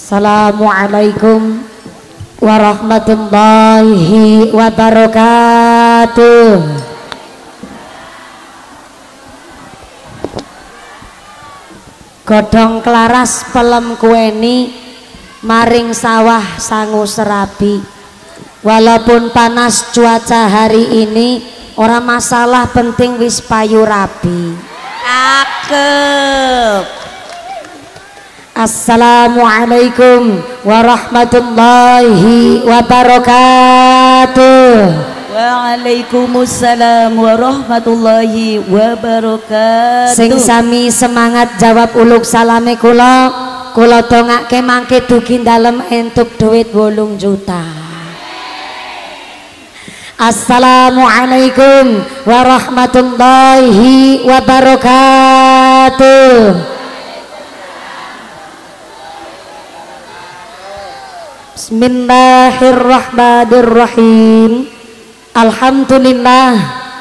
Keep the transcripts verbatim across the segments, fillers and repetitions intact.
Assalamualaikum warahmatullahi wabarakatuh. Godhong klaras pelem kuweni maring sawah sangu serabi. Walaupun panas cuaca hari ini, ora masalah, penting wis payu rabi. Akep. Assalamualaikum warahmatullahi wabarakatuh. Waalaikumsalam warahmatullahi wabarakatuh. Sing sami semangat jawab uluk salame kula, kula dongake mangke dugi dalem entuk duit wolung juta. Assalamualaikum warahmatullahi wabarakatuh. Bismillahirrahmanirrahim. Alhamdulillah,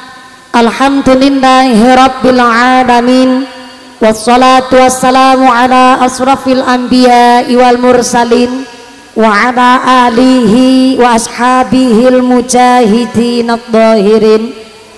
alhamdulillahirabbil alamin. Wassalatu wassalamu ala asrafil anbiya'i wal mursalin wa ala alihi wa ashabihil mujahidin ad-dhahirin.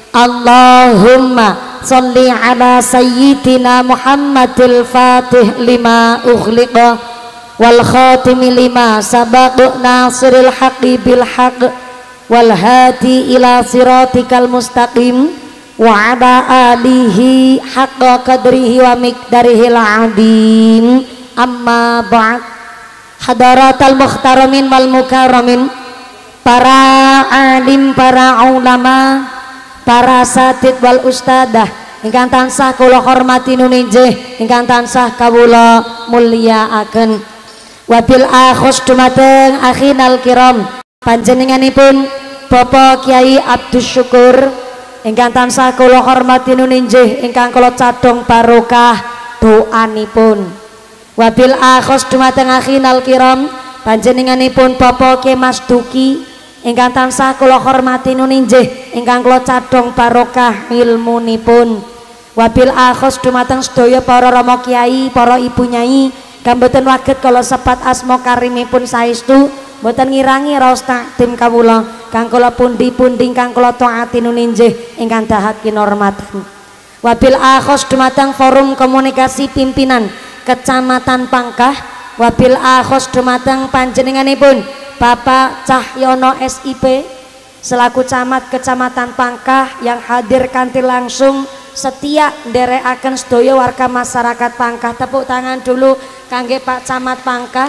Allahumma sholli ala sayyidina Muhammadil fatih lima ughliqa wal khatimi lima sabaq nasiril haqqi bil haqq wal hadi ila siratikal mustaqim wa ala alihi haqqa qadrihi wa miqdarihil azim. Amma ba'd. Hadaratal mukhtaramin wal mukarramin, para alim, para ulama, para satid wal ustadah ingkang tansah kula hormati nuninjih, ingkang tansah kawula mulyakaken. Wabil akhos dumateng akhinal kiram, panjenenganipun Bapak Kiai Abdus Syukur ingkang tansah kula hormati nuninjih, ingkang kula cadhong barokah doanipun. Wabil akhos dumateng akhinal kiram, panjenenganipun Bapak Kiai Mas Duki ingkang tansah kula hormati nuninjih, ingkang kula cadhong barokah ilmunipun. Wabil akhos dumateng sedaya para rama kiai, para ibu nyai kang boten waget kala sepat asma karimipun saestu, boten ngirangi raos takdim kawula kang kula pundi-pundi kang kula taati nuninjih ingkang dahat kinormatan. Wabil akhos dumateng forum komunikasi pimpinan Kecamatan Pangkah. Wabil akhos dumateng panjenenganipun Bapak Cahyono S I P selaku camat Kecamatan Pangkah yang hadir kanthi langsung setia nderekaken sedaya warga masyarakat Pangkah. Tepuk tangan dulu kangge Pak Camat Pangkah.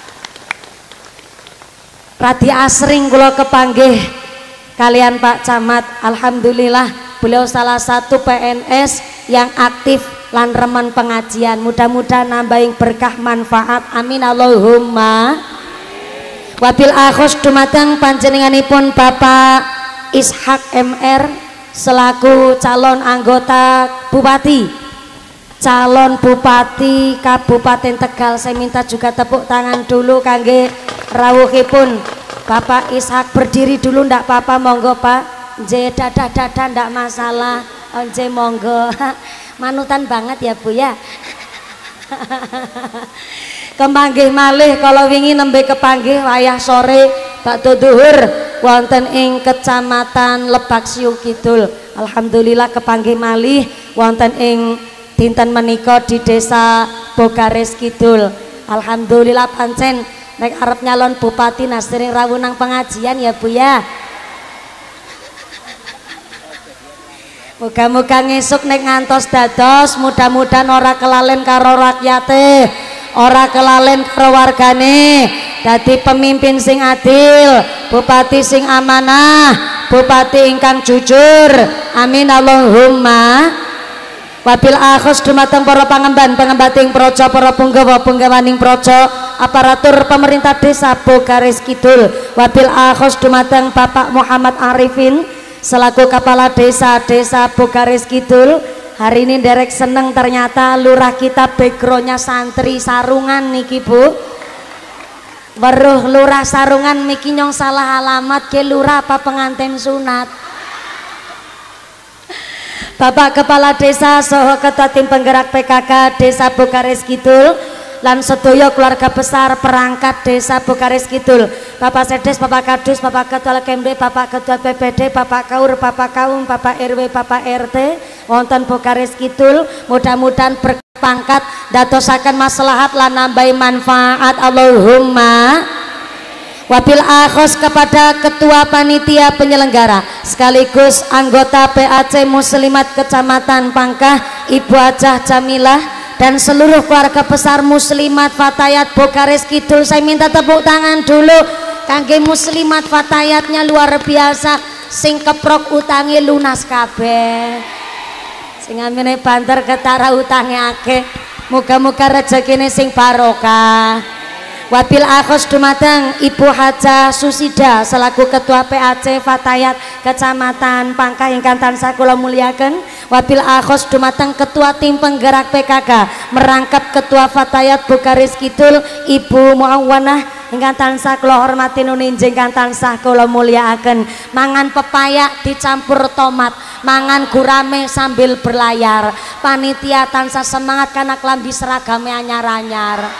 Radi asring kula kepanggih kalian Pak Camat. Alhamdulillah beliau salah satu P N S yang aktif lan remen pengajian. Mudah-mudahan nambahin berkah manfaat, amin Allahumma. Wabil akhos dumateng panjenenganipun Bapak Ishak M R selaku calon anggota Bupati, calon Bupati Kabupaten Tegal. Saya minta juga tepuk tangan dulu kangge rawuhipun Bapak Ishak. Berdiri dulu ndak apa-apa, monggo Pak. Nje dadah-dadah ndak masalah. Nje monggo. Manutan banget ya Bu ya. Kepanggih malih kalau wingi nembe kepanggih wayah sore bakda dhuwur wonten ing Kecamatan Lebak Siu Kidul. Alhamdulillah kepanggih malih wonten ing dinten menika di Desa Bogares Kidul. Alhamdulillah pancen nek arep nyalon bupati nasring rawuh nang pengajian ya Bu ya. Muga-muga ngesuk nek ngantos dados mudah-mudahan ora kelalen karo rakyate, ora kelalen karo wargane, dadi pemimpin sing adil, bupati sing amanah, bupati ingkang jujur, amin Allahumma. Wabil akhos dumateng para pangemban, pengembating projo, para punggawa punggawaning projo, aparatur pemerintah desa Bogares Kidul. Wabil akhos dumateng Bapak Muhammad Arifin selaku kepala desa desa Bogares Kidul. Hari ini derek seneng ternyata lurah kita backgroundnya santri sarungan niki Bu. Weruh lurah sarungan miki nyong salah alamat ke lurah apa pengantin sunat. Bapak Kepala Desa Soho Ketua Tim Penggerak P K K Desa Bogares Kidul, lan sedaya keluarga besar perangkat desa Bokaris Kidul, Bapak Sedes, Bapak Kadus, Bapak Ketua Kemde, Bapak Ketua B P D, Bapak Kaur, Bapak Kaum, Bapak R W, Bapak R T wonten Bokaris Kidul, mudah-mudahan berpangkat dadosaken maslahat lan nambahi manfaat, Allahumma. Wabil akhos kepada ketua panitia penyelenggara sekaligus anggota P A C Muslimat Kecamatan Pangkah Ibu Hajah Jamilah dan seluruh keluarga besar Muslimat Fatayat Bokaris Kidul. Saya minta tepuk tangan dulu kangge Muslimat Fatayatnya luar biasa, sing keprok utangi lunas kabeh, sing amene banter ketara utangi akeh, muga-muga rezekine sing barokah. Wabil akhos dumateng Ibu Hajah Susida selaku Ketua P A C Fatayat Kecamatan Pangkah ingkang tansah kula muliaken. Wabil akhos dumateng Ketua Tim Penggerak P K K merangkap Ketua Fatayat Bokaris Kidul Ibu Muawanah ingkang tansah kula hormati nuninjing ingkang tansah kula mulyakaken. Mangan pepaya dicampur tomat, mangan gurame sambil berlayar. Panitia tansah semangat karena klambi seragame anyar-anyar.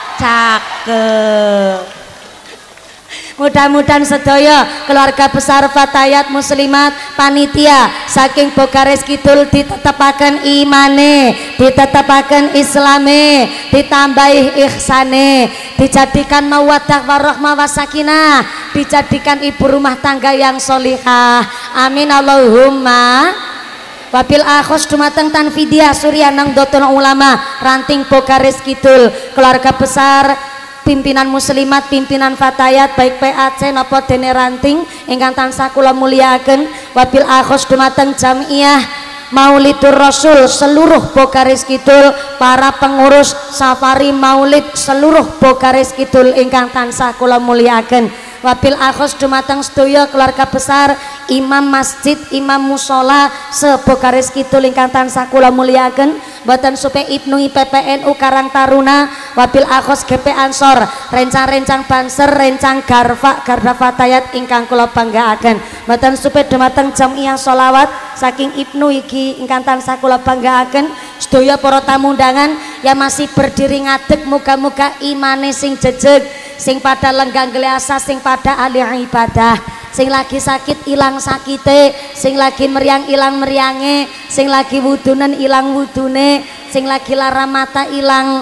Cakep. Mudah-mudahan sedaya keluarga besar Fatayat Muslimat panitia saking Bokaris Kidul ditetepaken imane, ditetepaken islame, ditambahi ihsane, dijadikan mawaddah warahmah wasakinah, dijadikan ibu rumah tangga yang solihah. Amin Allahumma. Wabil akhos dumateng Tanfidia Suryanang Dotono Ulama Ranting Bokaris Kidul, keluarga besar pimpinan Muslimat, pimpinan Fatayat baik P A C napa dene Ranting ingkang tansah kula mulyakaken. Wabil akhos dumateng Jamiah Maulidur Rasul seluruh Bokaris Kidul, para pengurus safari Maulid seluruh Bokaris Kidul ingkang tansah kula mulyakaken. Wabil akhos dumateng sedaya keluarga besar imam masjid, imam musola se-Bokaris Kidul ingkang tansah kula mulyakaken. Mboten supe Ibnu I P P N U Karang Taruna, wabil akhos G P Ansor, rencang-rencang Banser, rencang Garfa, Garda Fatayat ingkang kula banggaaken. Mboten supe dumateng Jamiah Sholawat saking Ibnu iki ingkang tansah kula banggaaken. Sedaya para tamu undangan yang masih berdiri ngadeg, muga-muga imane sing jejeg, sing pada lenggang geleasa, sing pada ahli ibadah, sing lagi sakit ilang sakite, sing lagi meriang ilang meriange, sing lagi wudunen ilang wudune, sing lagi lara mata ilang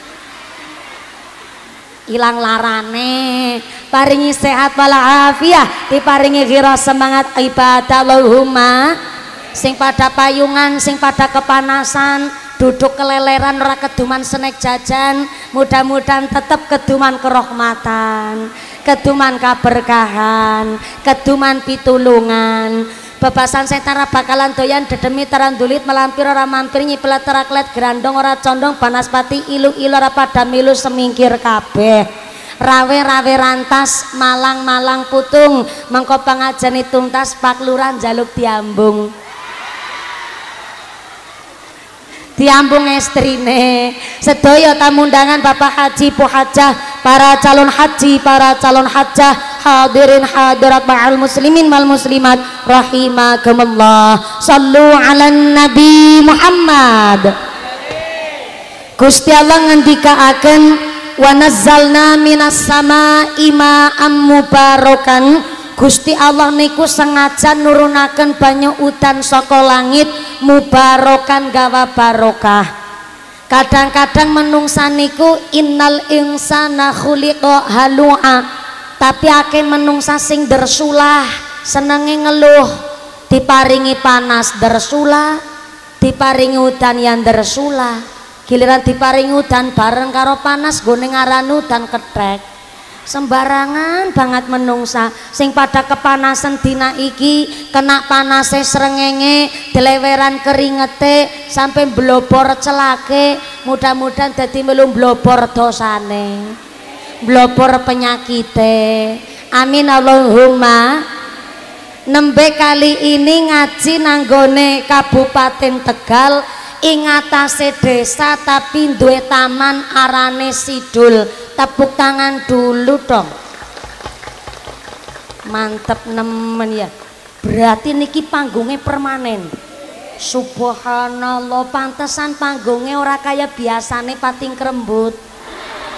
ilang larane, paringi sehat walafiah, diparingi ghira semangat ibadah Allahumma. Sing pada payungan, sing pada kepanasan, duduk keleleran ora keduman senek jajan, mudah-mudahan tetap keduman kerahmatan, keduman kaberkahan, keduman pitulungan. Bebasan setan ra bakalan doyan dedemi tarandulit melampir ora mampir nyiplet teraklet grandong ora condong banaspati ilu-ilu ora pada milu semingkir kabeh. Rawe-rawe rantas malang-malang putung mengko pangajani tuntas pak lurah njaluk diambung. Diambung estrine. Sedaya tamu undangan Bapak Haji Bu Hajah, para calon haji, para calon hajah, hadirin hadirat ma'al muslimin wal muslimat rahimakumullah. Sallu ala Nabi Muhammad. Gusti Allah ngendikaaken wa nazzalna minas samaa'i ma'am mubarakan. Gusti Allah niku sengaja nurunaken banyu udan saka langit mubarokan gawa barokah. Kadang-kadang menungsa niku innal insana khuliqa halu'a, tapi akeh menungsa sing dersulah, senenge ngeluh, diparingi panas dersulah, diparingi udan yang dersulah, giliran diparingi udan bareng karo panas gone ngaran udan kethek. Sembarangan banget menungsa sing pada kepanasan dina iki, kena panase srengenge, deleweran keringete sampai blobor celake, mudah-mudahan dadi melu blobor dosane, blobor penyakite. Amin Allahumma. Nembe kali ini ngaji nanggone Kabupaten Tegal ing atase desa tapi duwe taman arane Sidul. Tepuk tangan dulu dong, mantep nemen ya. Berarti niki panggungnya permanen. Subhanallah, pantesan panggungnya ora kaya biasane pating krembut.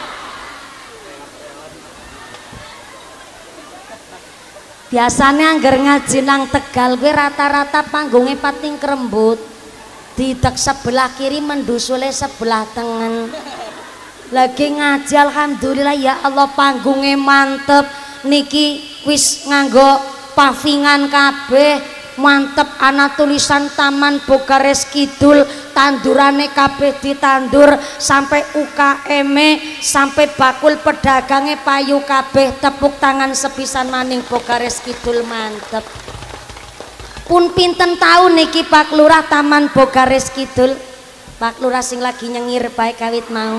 Biasanya angger ngaji nang Tegal gue rata-rata panggungnya pating kerembut, didek sebelah kiri mendusule sebelah tengen. Lagi ngaji alhamdulillah ya Allah panggungnya mantep niki wis nganggo pavingan kabeh mantep, ana tulisan Taman Bogares Kidul, tandurane kabeh ditandur sampai U K M sampai bakul pedagangnya payu kabeh, tepuk tangan sepisan maning Bogares Kidul mantep. Pun pinten tahun niki Pak Lurah Taman Bogares Kidul? Pak Lurah sing lagi nyengir baik kawit mau.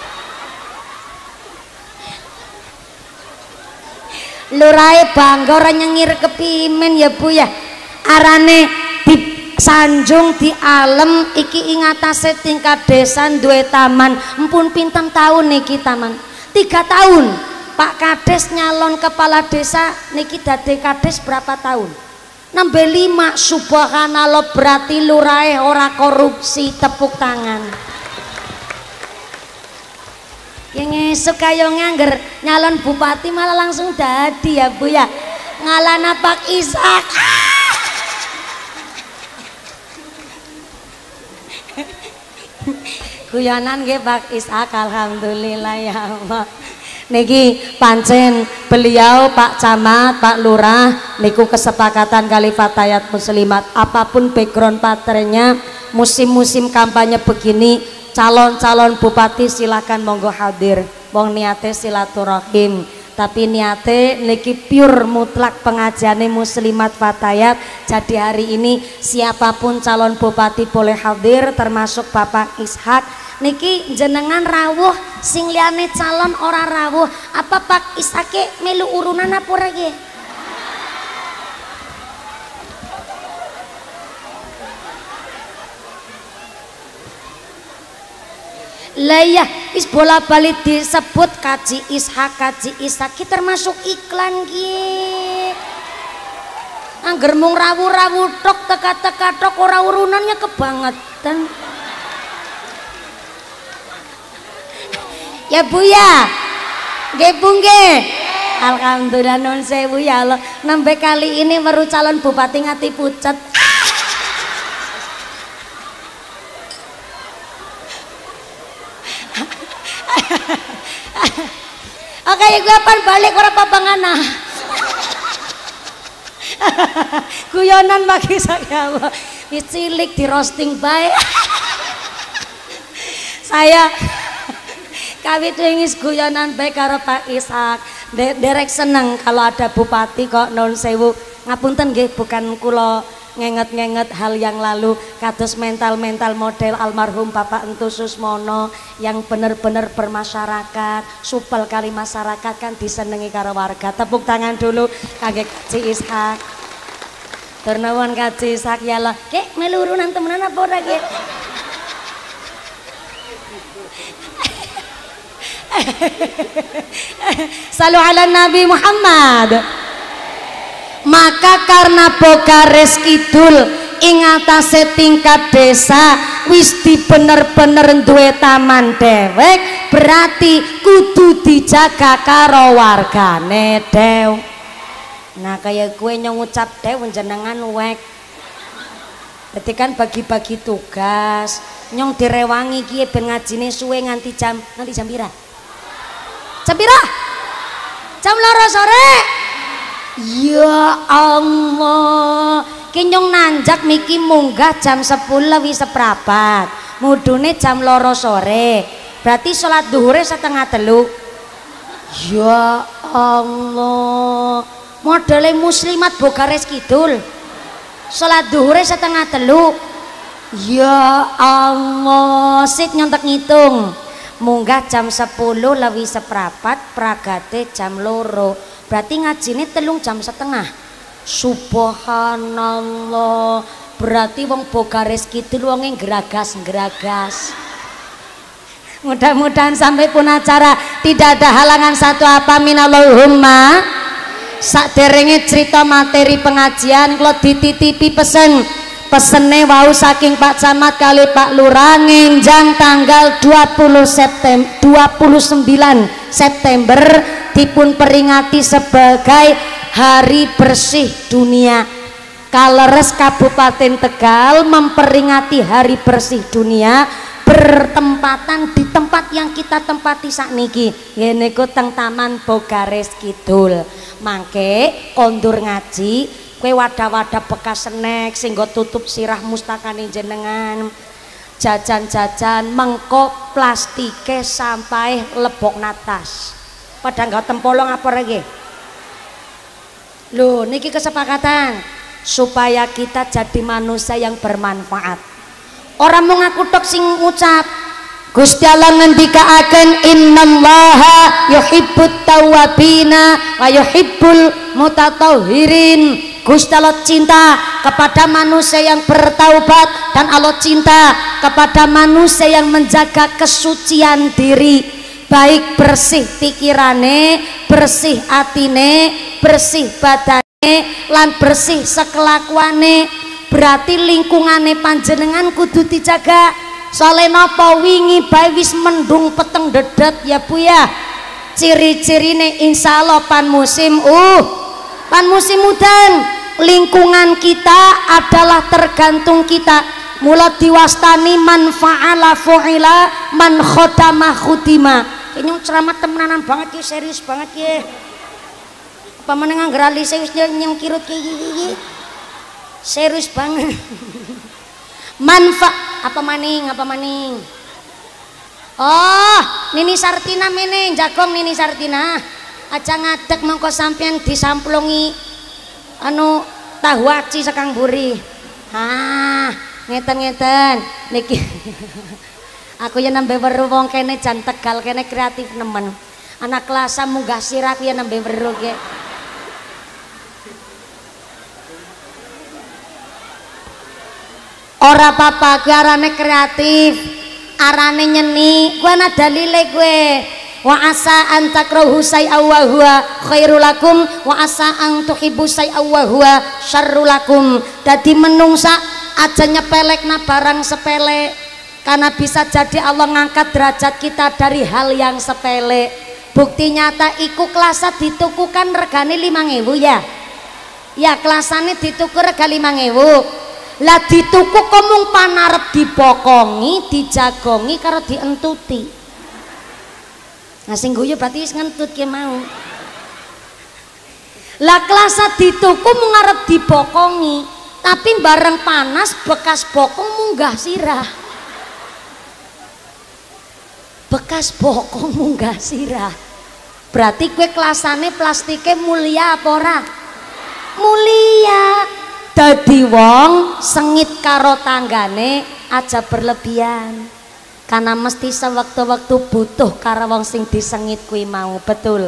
Lurahe bangga ora nyengir kepimen ya Bu ya. Arane di sanjung di alem iki ing atase tingkat desa duwe taman. Empun pinten tahun niki taman? Tiga tahun. Pak Kades nyalon kepala desa niki dadi kades berapa tahun? Nembe lima. Subhanallah, berarti lurahe ora korupsi, tepuk tangan. Yang esuk kaya ngangger nyalon bupati malah langsung dadi ya Bu ya. Ngalana Pak Ishak. Guyonan nggih Pak Ishak, alhamdulillah ya Allah. Niki pancen beliau Pak Camat, Pak Lurah niku kesepakatan kali Fatayat Muslimat, apapun background paternya, musim-musim kampanye begini calon-calon bupati silakan monggo hadir. Wong niate silaturahim, tapi niate niki pure mutlak pengajiane Muslimat Fatayat. Jadi hari ini siapapun calon bupati boleh hadir, termasuk Bapak Ishak. Niki jenengan rawuh, sing liyane calon ora rawuh. Apa Pak Ishake melu urunan apa ora nggih? Lah ya, wis bola-balik disebut Kaji Ishak, Kaji Ishak ki termasuk iklan ki. Angger mung rawuh-rawuh tok teka-teka tok ora urunannya kebangetan. Ya Bu ya. Nggih Bu nggih. Alhamdulillah nun sewu ya Allah. Nembe kali ini baru calon bupati ngati pucet. Oke, gue pan balik ora papangana. Guyonan bagi saya, wis cilik di roasting bae. Saya kawit wingis guyonan bae karo Pak Ishak. Derek seneng kalau ada bupati kok non sewu. Ngapunten nggih, bukan kula ngenget-ngenget hal yang lalu, kados mental-mental model almarhum Bapak Entu Susmono yang bener-bener bermasyarakat, supel kali masyarakat kan disenengi karo warga. Tepuk tangan dulu kangge Kaji Ishak. Turnuwun Kaji Ishak ya Allah. Kek melurunan temenan apa ora kek? Salu ala Nabi Muhammad. Maka karena Bogares Kidul ing atase tingkat desa wis di bener-bener duwe taman dewek, berarti kudu dijaga karo wargane dew. Nah kayak gue nyong ngucap dew jenengan wek. Dadi kan bagi-bagi tugas, nyong direwangi ki ben ngajine suwe nganti jam nganti jam pira? Jam pira? Jam loro sore. Ya Allah, kinyong nanjak miki munggah jam sepuluh lebih seprapat, mudune jam loro sore, berarti sholat duhure setengah telu. Ya Allah, modelnya Muslimat Bogares Kidul, sholat duhure setengah telu. Ya Allah, sit nyontek ngitung, munggah jam sepuluh lebih seprapat, pragate jam loro. Berarti ngajine telung jam setengah. Subhanallah, berarti wong Bogares Kidul wonge geragas-geragas. Mudah-mudahan sampai pun acara tidak ada halangan satu apa minallahumma. Saderenge cerita materi pengajian kula dititipi pesen. Pesene wau saking Pak Camat kali Pak Lurah ngenjang tanggal dua puluh September dua puluh sembilan September dipun peringati sebagai hari bersih dunia. Kaleres Kabupaten Tegal memperingati hari bersih dunia bertempatan di tempat yang kita tempati sakniki, yaiku teng Taman Bogares Kidul. Mangke kondur ngaji kue wadah-wadah bekas snack sing nggo tutup sirah mustakane jenengan, jajan-jajan mengko plastike sampai lebok natas pada nggak tempolong apa lagi loh. Niki kesepakatan supaya kita jadi manusia yang bermanfaat. Orang mau ngaku tok sing ngucap Gusti Allah ngendikaaken innallaha yuhibbut tawwabina wa yuhibbul mutatahhirin. Gusti Allah cinta kepada manusia yang bertaubat dan Allah cinta kepada manusia yang menjaga kesucian diri, baik bersih pikirane, bersih atine, bersih badane lan bersih sekelakuane. Berarti lingkungane panjenengan kudu dijaga. Soalnya napa wingi bae wis mendung peteng dedet ya Bu ya. Ciri-cirine insyaallah pan musim uh pan musim udan. Lingkungan kita adalah tergantung kita. Mula diwastani man fa'ala fu'ila man khodama khudima. Kayaknya ceramah temenanan banget ya, serius banget ya. Apa menengah gerali saya wis nyengkirut kayak gini, serius banget. Manfa apa maning apa maning? Oh, Nini Sartina meneng jagong Nini Sartina. Aja ngadeg mongko sampean disamplungi anu tahu aci sekang buri. Ah, ngeten-ngeten niki. Aku ya nambah weruh wong kene jan Tegal kene kreatif nemen. Anak kelasa munggah sirah ya nambah weruh ge. Ora apa-apa, gue arane kreatif, arane nyeni, gue ana dalile gue. Wa asa an takrahu syai'an wa huwa khairul lakum wa asa an tuhibbu syai'an wa huwa syarrul lakum. Dadi menungsa aja nyepelekna barang sepele, karena bisa jadi Allah ngangkat derajat kita dari hal yang sepele. Bukti nyata iku kelasa ditukukan regane limang ewu ya. Ya kelasane dituku rega limang ewu. Lah dituku komung panarep dipokongi, dijagongi karo dientuti. Nah sing guyu berarti wis ngentut ki mau. Lah kelasa dituku mung arep dipokongi, tapi bareng panas bekas bokong munggah sirah. Bekas bokong munggah sirah. Berarti kue kelasane plastike mulia apa ora? Mulia. Dadi wong sengit karo tanggane aja berlebihan, karena mesti sewaktu-waktu butuh karo wong sing disengit kuwi mau. Betul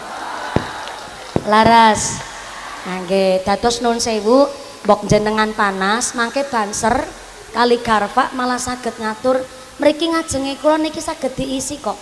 laras. Nggih, dados nun sewu mbok jenengan panas mangke banser kali garpak malah saged ngatur. Mriki ngajenge kula niki saged diisi kok.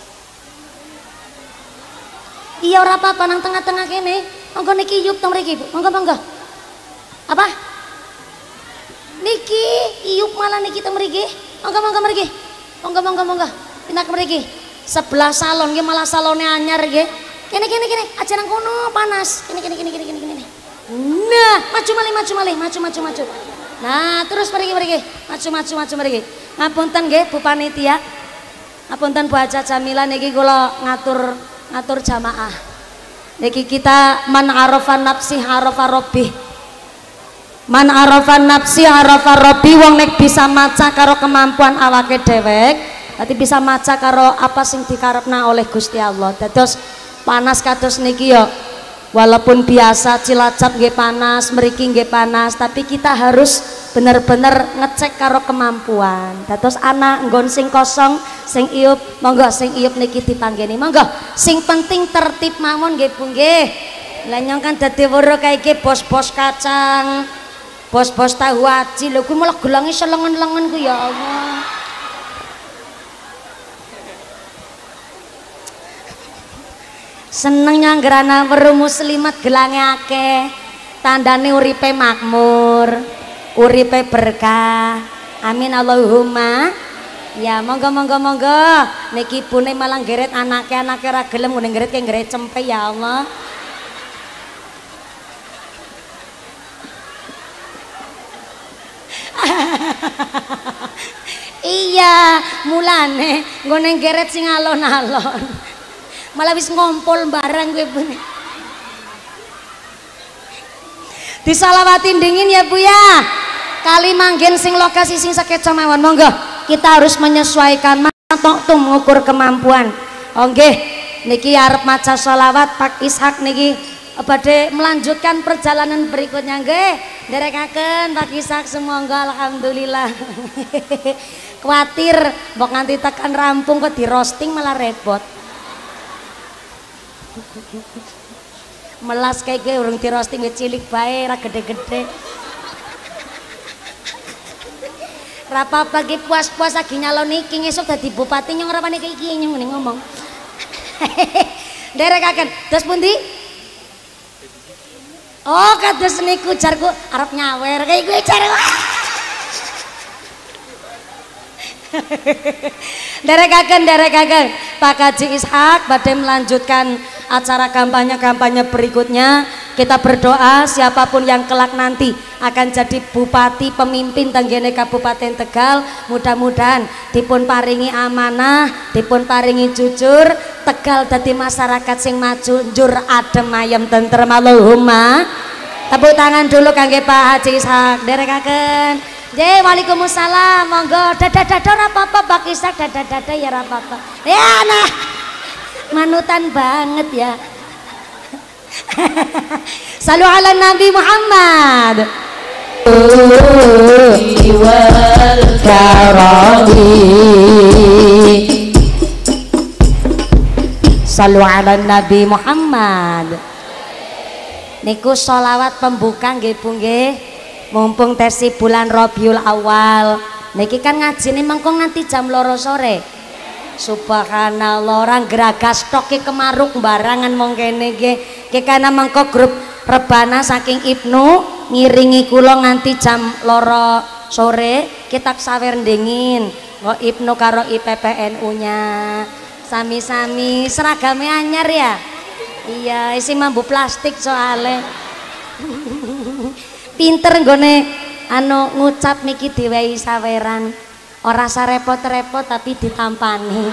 Iya ora apa-apa nang tengah-tengah kene. Monggo niki yuk teng mriki, Bu. Monggo monggo. Apa? Niki iup malah niki teng mriki. Monggo monggo mriki. Monggo monggo monggo. Pinak mriki. Sebelah salon nggih malah salone anyar nggih. Kene kene kene, aja nang kono panas. Kene kene kene kene kene kene. Nah, maju malih maju malih, maju maju maju. Nah, terus mriki mriki. Maju maju maju mriki. Ngapunten nggih Bu Panitia. Ngapunten Bu Haja Jamila niki kula ngatur ngatur jamaah. Niki kita man arafa nafsi arafa rabbih. Man arafan nafsi arafa rabbi, wong nek bisa maca karo kemampuan awake dhewek, berarti bisa maca karo apa sing dikarepna oleh Gusti Allah. Dados panas kados niki yo, walaupun biasa Cilacap nggih panas, mriki nggih panas, tapi kita harus bener-bener ngecek karo kemampuan. Dados anak nggon sing kosong, sing iup, monggo sing iup niki dipanggeni. Monggo, sing penting tertib mawon nggih Bu nggih. Lah nyong kan dadi weruh kae iki bos-bos kacang. Bos-bos tahu aci lho, gue malah gelangi selengen-lengen gue ya Allah. Seneng nyanggerana weruh muslimat gelange akeh. Tandane uripe makmur, uripe berkah. Amin Allahumma. Ya monggo monggo monggo. Niki ibune malah ngeret anake anake ora gelem ngene ngeret ke ngeret cempe ya Allah. Iya, mulane nggone ngeret sing alon-alon. Malah wis ngompol barang kowe ibune. Disalawati dingin ya Bu ya. Kali manggen sing lokasi sing sakeca mawon monggo. Kita harus menyesuaikan matok tuh mengukur kemampuan. Oh nggih, niki arep maca sholawat Pak Ishak niki badhe melanjutkan perjalanan berikutnya nggih. Nderekaken Pak Ishak semoga alhamdulillah. Kuatir mbok nganti tekan rampung kok di roasting malah repot. Melas kayak gue urung di roasting wis cilik bae ra gede-gede. Rapa pagi puas-puas lagi nyalon iki ngesuk dadi bupati nyong ora panik iki nyong ngomong. Nderekaken, terus pundi? Oh, kados niku jarku arep nyawer kayak gue jar. Nderekaken, nderekaken. Pak Haji Ishak badhe melanjutkan acara kampanye-kampanye berikutnya. Kita berdoa siapapun yang kelak nanti akan jadi bupati pemimpin tenggene Kabupaten Tegal, mudah-mudahan dipun paringi amanah, dipun paringi jujur, Tegal dadi masyarakat sing maju, njur adem ayem tentrem Allahumma. Tepuk tangan dulu kangge Pak Haji Ishak. Nderekaken. Nggih, Waalaikumsalam. Monggo dadah-dadah ora apa-apa Pak Ishak, dadah-dadah ya ora apa-apa. Ya nah. Manutan banget ya. Salu ala Nabi Muhammad wal karami. Salu ala Nabi Muhammad. Niku sholawat pembuka nggih Bu nggih. Mumpung tesi bulan Rabiul Awal. Niki kan ngajine mengko nganti jam loro sore. Subhanallah, orang geragas stok ki kemaruk barangan mong kene nggih. Ki kana mengko grup rebana saking Ibnu ngiringi kula nganti jam loro sore kita sawer dingin. Kok Ibnu karo I P P N U-nya. Sami-sami seragame anyar ya. Iya, isi mambu plastik soale. Pinter nggone anu ngucap niki diwehi saweran. Ora sarepot-repot tapi ditampani.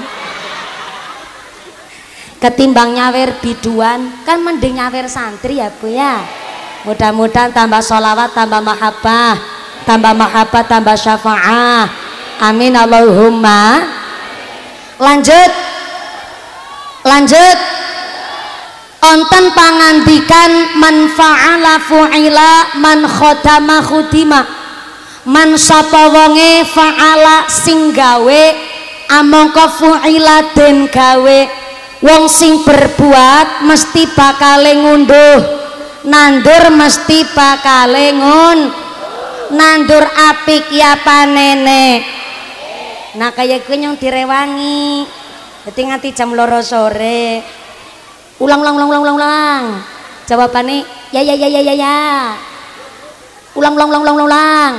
Ketimbang nyawer biduan kan mending nyawer santri ya Bu ya. Mudah-mudahan tambah sholawat, tambah mahabbah, tambah mahabbah, tambah syafaah. Amin Allahumma. Lanjut, lanjut. Onten pangandikan man fa'ala fu'ila man khodama khudima. Man sapa wonge fa'ala sing gawe amangka fu'ila den gawe. Wong sing berbuat mesti bakale ngunduh, nandur mesti bakale ngun nandur apik ya panene. Nah kaya gue nyong direwangi jadi nganti jam loro sore. Ulang ulang ulang ulang ulang ulang jawabannya ya ya ya ya ya ya. Ulang ulang ulang ulang ulang.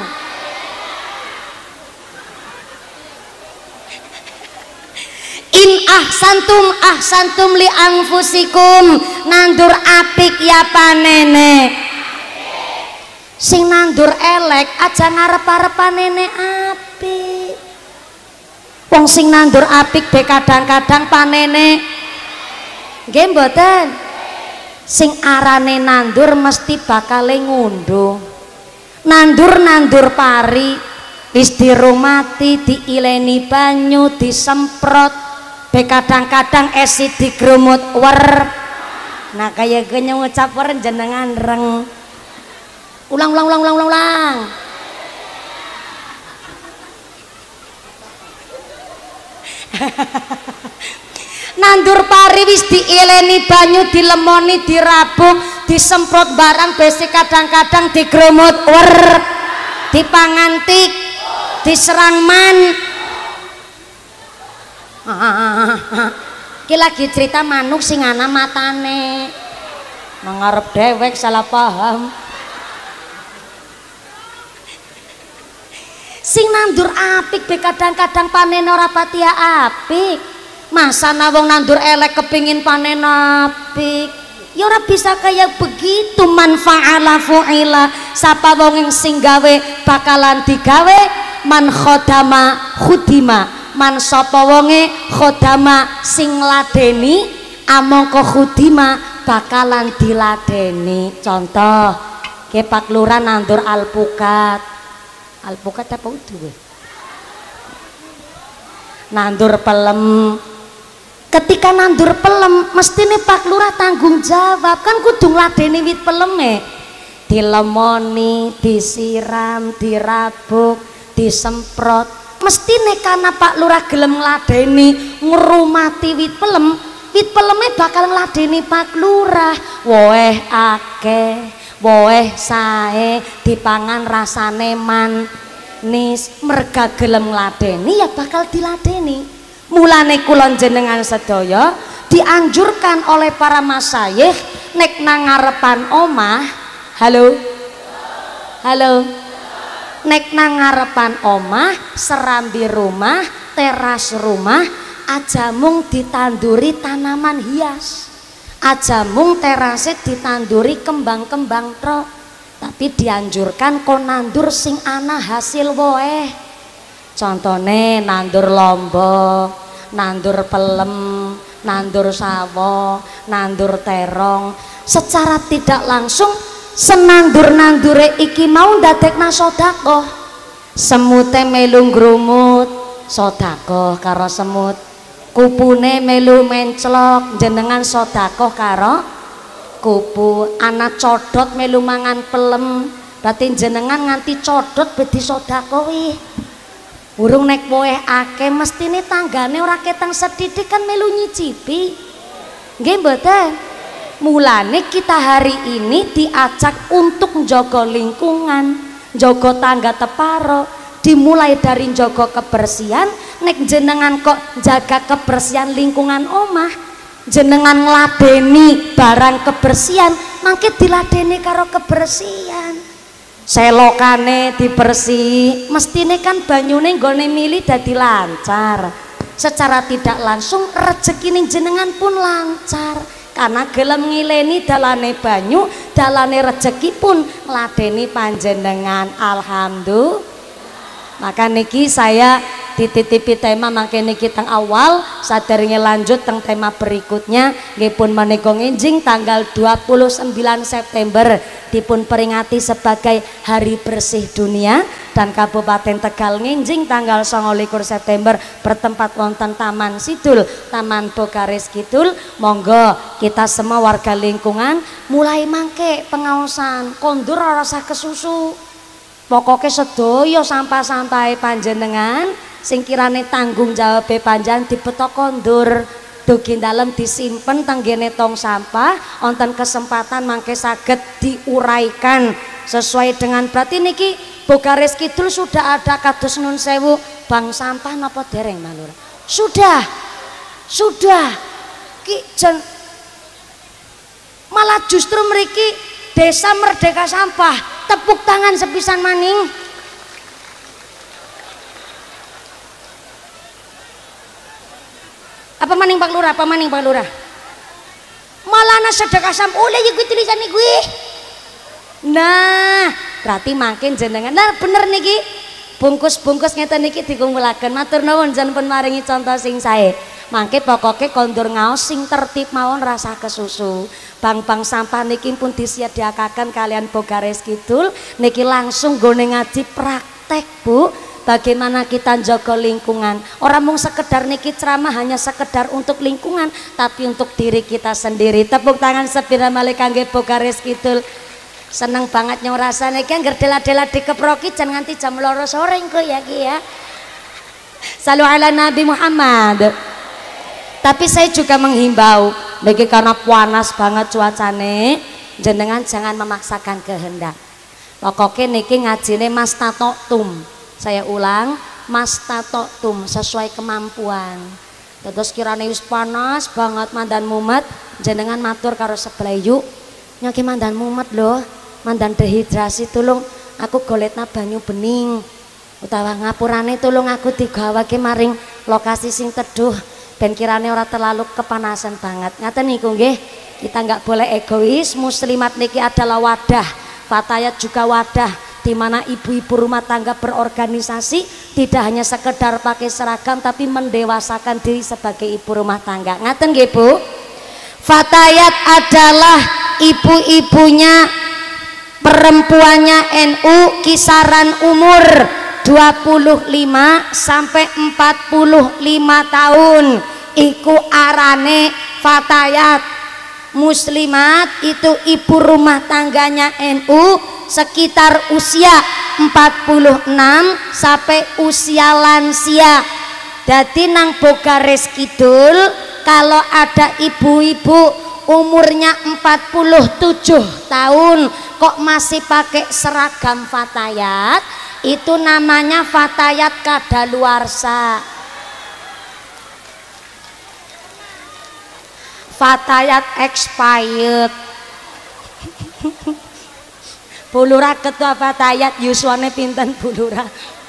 In ahsantum ahsantum li anfusikum, nandur apik ya panene. Sing nandur elek aja ngarep-arep panene apik. Wong sing nandur apik be kadang-kadang panene nggih mboten. Sing arane nandur mesti bakale ngunduh. Nandur-nandur pari wis dirumati, diileni banyu, disemprot. Be kadang-kadang esi digrumut wer. Nah kaya genya ngucap wer jenengan reng. Ulang ulang ulang ulang ulang ulang. Nandur pari wis diileni banyu, dilemoni, dirabuk, disemprot barang besi kadang-kadang digrumut wer, dipangantik, diserang man. Ki lagi cerita manuk sing ana matane. Mengarep dewek salah paham. Sing nandur apik be kadang-kadang panen ora pati apik. Masa nawong nandur elek kepingin panen apik? Ya ora bisa kayak begitu. Man fa'ala fu'ila, sapa wong sing gawe bakalan digawe. Man khodama khudima, man sapa wonge khodama sing ladeni amangka khudima bakalan diladeni. Contoh ke Pak Lurah nandur alpukat. Alpukat apa udah? Nandur pelem. Ketika nandur pelem mesti nih Pak Lurah tanggung jawab kan kudu ngladeni wit peleme. Dilemoni, disiram, dirabuk, disemprot. Mesti nih karena Pak Lurah gelem ngladeni ngrumati wit pelem, wit peleme bakal ngladeni Pak Lurah. Woeh akeh, woeh sae, dipangan rasane manis, merga gelem ngladeni ya bakal diladeni. Mulane kula jenengan sedaya dianjurkan oleh para masyayikh nek nang ngarepan omah, halo halo nek nang ngarepan omah, serambi rumah, teras rumah aja mung ditanduri tanaman hias, aja mung terase ditanduri kembang-kembang tok, tapi dianjurkan kon nandur sing ana hasil woeh. Contone nandur lombok, nandur pelem, nandur sawo, nandur terong. Secara tidak langsung senandur-nandure iki mau ndadekna sedekah. Semute melu ngrumut, sedekah karo semut. Kupune melu menclok, jenengan sedekah karo kupu. Anak codot melu mangan pelem, berarti jenengan nganti codot bedi sedekahi. Burung nek woeh akeh mestine tanggane ora ketang sedidik kan melu nyicipi. Nggih mboten? Mulane kita hari ini diajak untuk njaga lingkungan, njaga tangga teparo, dimulai dari njaga kebersihan. Nek jenengan kok jaga kebersihan lingkungan omah, jenengan ngladeni barang kebersihan, mangke diladeni karo kebersihan. Selokane dibersih, mestine kan banyune nggone mili dadi lancar. Secara tidak langsung rezekine jenengan pun lancar karena gelem ngileni dalane banyu, dalane rezeki pun ngladeni panjenengan. Alhamdulillah. Maka niki saya dititipi tema mangke niki teng awal, saderenge lanjut teng tema berikutnya nggih pun menika nginjing tanggal dua puluh sembilan September dipun peringati sebagai Hari Bersih Dunia, dan Kabupaten Tegal nginjing tanggal sanga likur September bertempat wonten Taman Sidul, Taman Bogares Kidul. Monggo kita semua warga lingkungan mulai mangke pengaosan kondur ora usah kesusu. Pokoknya sedaya sampah-sampah panjenengan sing kirane tanggung jawab panjenengan dibetok kondur, dugi dalem disimpen tenggene tong sampah, wonten kesempatan mangke saged diuraikan sesuai dengan berarti niki Bogares Kidul sudah ada kados nun sewu bank sampah napa dereng Malur? Sudah. Sudah. Ki jen malah justru mriki Desa Merdeka Sampah, tepuk tangan sepisan maning. Apa maning Pak Lurah? Apa maning Pak Lurah? Malah ana sedekah sampah. Oleh iki tulisan iki. Nah, berarti makin jenengan. Nah, bener niki. Bungkus-bungkus ngeten niki dikumpulaken. Matur nuwun jan pun maringi contoh sing sae. Mangke pokoke kondur ngaos sing tertib mawon rasa kesusu. Bang-bang sampah niki pun disediakaken kalian Bogares Kidul niki langsung gone ngaji praktek Bu, bagaimana kita jaga lingkungan. Orang mung sekedar niki ceramah hanya sekedar untuk lingkungan, tapi untuk diri kita sendiri. Tepuk tangan sepira malih kangge Bogares Kidul. Seneng banget nyong rasane ki angger dela-dela dikeproki jan nganti jam loro sore engko ya ki ya. Salu ala Nabi Muhammad. Tapi saya juga menghimbau bagi karena panas banget cuacane, jenengan jangan memaksakan kehendak. Pokoknya niki ngajine mas tatoktum. Saya ulang, mas tatoktum sesuai kemampuan. Terus kirane wis panas banget mandan mumet, jenengan matur karo sebelah yuk. Nyoki mandan mumet loh, mandan dehidrasi tulung aku goletna banyu bening. utawa ngapurane tulung aku digawake maring lokasi sing teduh ben kirane ora terlalu kepanasan banget. Ngaten niku nggih. Kita nggak boleh egois. Muslimat niki adalah wadah, Fatayat juga wadah di mana ibu-ibu rumah tangga berorganisasi, tidak hanya sekedar pakai seragam tapi mendewasakan diri sebagai ibu rumah tangga. Ngaten nggih Bu? Fatayat adalah ibu-ibunya perempuannya N U kisaran umur dua puluh lima sampai empat puluh lima tahun. Iku arane Fatayat. Muslimat itu ibu rumah tangganya N U sekitar usia empat puluh enam sampai usia lansia. Jadi nang Bogares Kidul kalau ada ibu-ibu umurnya empat puluh tujuh tahun kok masih pakai seragam Fatayat, itu namanya Fatayat kadaluarsa. Fatayat expired. Bulura ketua Fatayat yuswane pinten bulura?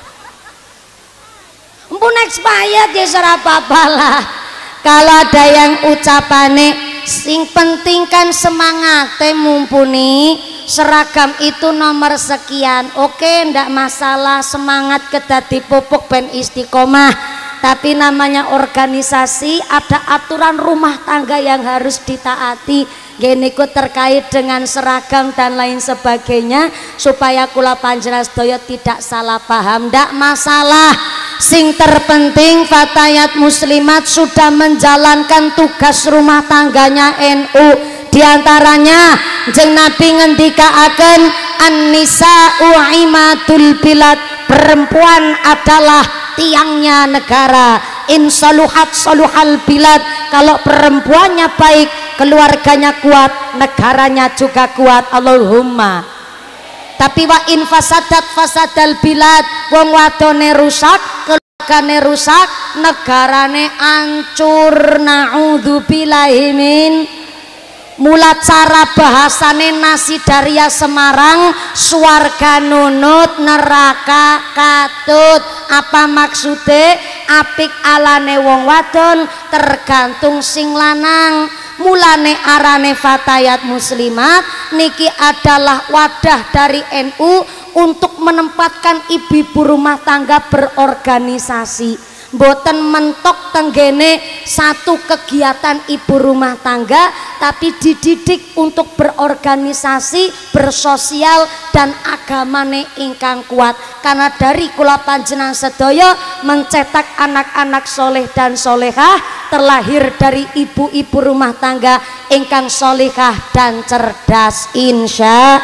Ampun expired ya serapa lah. Kalau ada yang ucapane sing penting kan semangate mumpuni, seragam itu nomor sekian. Oke, ndak masalah, semangat kedadi pupuk ben istiqomah. Tapi namanya organisasi, ada aturan rumah tangga yang harus ditaati. Geniku terkait dengan seragam dan lain sebagainya, supaya kula panjenengan sedaya tidak salah paham. Ndak masalah. Sing terpenting Fatayat Muslimat sudah menjalankan tugas rumah tangganya N U. Di antaranya jeng Nabi ngendikaaken an-nisa'u imatul bilad, perempuan adalah tiangnya negara. In saluhat saluhal bilad, kalau perempuannya baik keluarganya kuat, negaranya juga kuat. Allahumma. Tapi wa in fasadat fasadal bilad, wong wadone rusak, keluargane rusak, negarane ancur. Naudzubillahi min. Mula cara bahasane nasi Daria Semarang, swarga nunut neraka katut. Apa maksudnya? Apik alane wong wadon tergantung sing lanang. Mulane arane Fatayat Muslimat niki adalah wadah dari N U untuk menempatkan ibu-ibu rumah tangga berorganisasi. Boten mentok tenggene satu kegiatan ibu rumah tangga, tapi dididik untuk berorganisasi, bersosial dan agamane ingkang kuat. Karena dari kula panjenengan sedaya mencetak anak-anak soleh dan solehah terlahir dari ibu-ibu rumah tangga ingkang solehah dan cerdas. Insya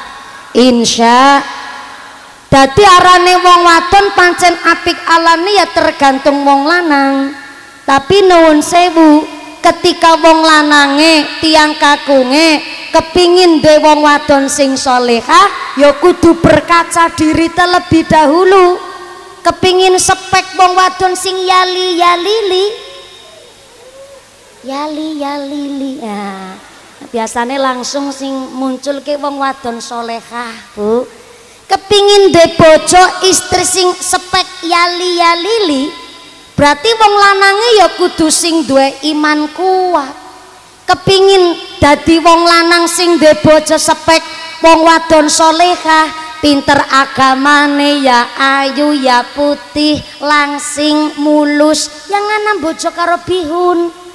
insya Dadi arane wong wadon pancen apik alane ya tergantung wong lanang. Tapi nuwun sewu, ketika wong lanange tiang kakunge kepingin de wong wadon sing solehah, ya kudu berkaca diri terlebih dahulu. Kepingin spek wong wadon sing yali yalili, yali yalili. Nah, biasanya langsung sing muncul ke wong wadon solehah, Bu. Kepingin de bojo istri sing spek yali yalili, berarti wong lanange ya kudu sing duwe iman kuat. Kepingin dadi wong lanang sing de bojo spek wong wadon solehah, pinter agamane ya ayu ya putih langsing mulus, yang ana bojo karo bihun.